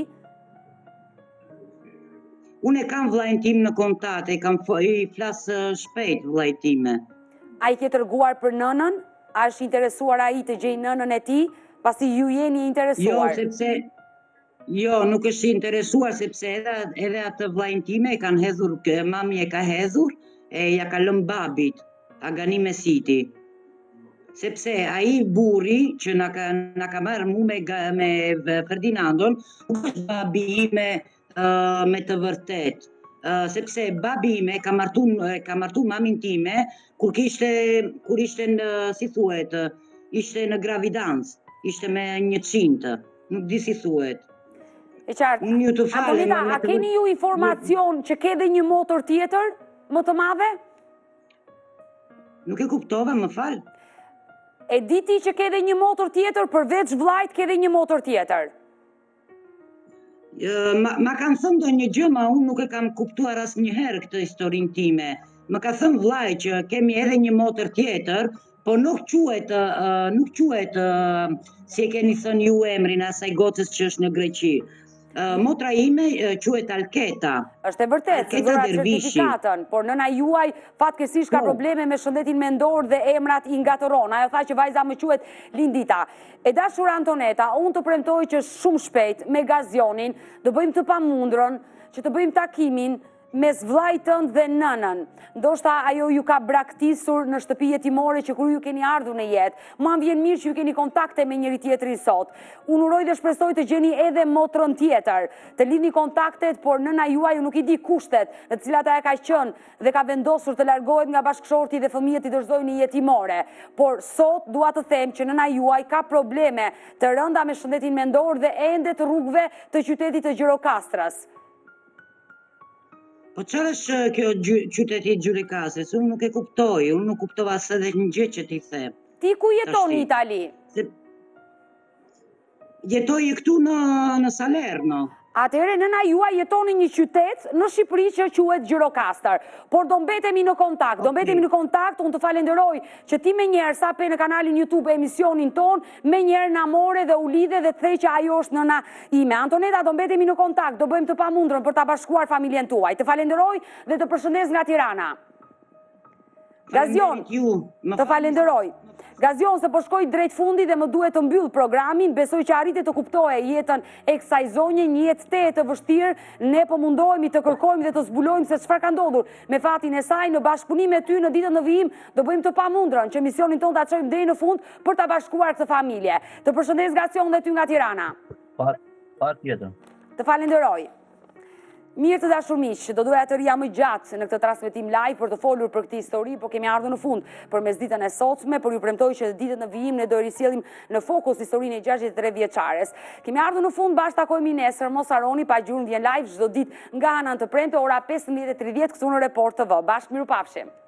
Unë e kam vllain tim në kontakt, e kam i flas shpejt vllait time. A i ke treguar për nënën? A është interesuar ai të gjejë nënën e tij, pasi ju jeni interesuar? Jo, sepse jo, nuk është interesuar sepse edhe edhe atë vllain time e kanë hedhur, mami e ka hedhur e ja ka lënë babit, Agani Mesiti. Sepse ai burri që na ka na ka marrë mua me, me Ferdinandon, nuk është babi ime uh, me të vërtet. Uh, sepse babi ime ka martu ka martu mamin time kur kishte kur ishte në si thuhet, ishte në gravidancë, ishte me një çintë, nuk di si thuhet. E qartë. Antoneta, a keni ju informacion që ke dhe një motor tjetër më të madhe? Nuk e kuptova, më fal. E di ti që ke dhe një motor tjetër, përveç vllait ke dhe një motor tjetër? Ma, ma kanë thënë do një gjë, ma unë nuk e kam kuptuar asnjëherë këtë historinë time. Më ka thënë vllai që kemi edhe një motor tjetër, po nuk quhet, uh, nuk quhet uh, si e keni thënë ju emrin asaj gocës që është në Greqi. Uh, motra ime uh, quhet Alketa. Është e vërtetë, se dhura certifikatën, por nëna juaj fatkeqësisht ka probleme me shëndetin mendor dhe emrat i ngatëron. Ajo tha që vajza më quhet Lindita. E dashur Antoneta, unë të premtoj që shumë shpejt me Gazionin do bëjmë të pamundrën që të bëjmë takimin mes vllajtën dhe nënën. Ndoshta ajo ju ka braktisur në shtëpi jetimore që kur ju keni ardhur në jetë. Mua më vjen mirë që ju keni kontakte me njëri tjetrin sot. Unë uroj dhe shpresoj të gjeni edhe motrën tjetër, të lidhni kontaktet, por nëna juaj nuk i di kushtet në të cilat ajo ka qenë dhe ka vendosur të largohet nga bashkëshorti dhe fëmijët i dorëzojnë në jetimore. Por sot dua të them që nëna juaj ka probleme të rënda me shëndetin mendor dhe ende të rrugëve të qytetit të Gjirokastrës. Po çfarë është kjo qyteti i Gjirokastës? Unë nuk e kuptoj, unë nuk kuptova se dhe një gjë që ti the. Ti ku jeton në Itali? Jetoj këtu në, në Salerno. Atëherë nëna juaj jeton në një qytet në Shqipëri që quhet Gjirokastër. Por do mbetemi në kontakt, do mbetemi në kontakt, unë të falenderoj që ti me njerë sa pe në kanalin YouTube emisionin ton, me njerë në amore dhe u lidhe dhe të thej që ajo është nëna ime. Antoneta, do mbetemi në kontakt, do bëjmë të pamundrën për ta bashkuar familjen tuaj. Të falenderoj dhe të përshëndes nga Tirana. Gazion, të falenderoj. Gazion, se po shkoj drejt fundi dhe më duhet të mbyll programin, besoj që arritet të kuptoje jetën e kësaj zonje, një jetë te të vështirë, ne po mundohemi të kërkojmë dhe të zbulojmë se çfarë ka ndodhur me fatin e saj në bashkëpunim me ty në ditën në vijim, do bëjmë të pamundrën që misionin ton ta çojmë deri në fund për ta bashkuar këtë familje. Të përshëndes Gazion dhe ty nga Tirana. Patjetër. Të falenderoj. Mirë të dashur miq, do doja të rija më gjatë në këtë transmetim live për të folur për këtë histori, por kemi ardhur në fund për mes ditën e sotme, por ju premtoj që ditën në vijim ne do risjellim në fokus historinë e gjashtëdhjetë e tre vjeçares. Kemi ardhur në fund, bashkë takojmë nesër, mos harroni, pa gjurmë vjen live çdo ditë nga ana të premte ora pesëmbëdhjetë e tridhjetë këtu në Report T V. Bashkë mirupafshim.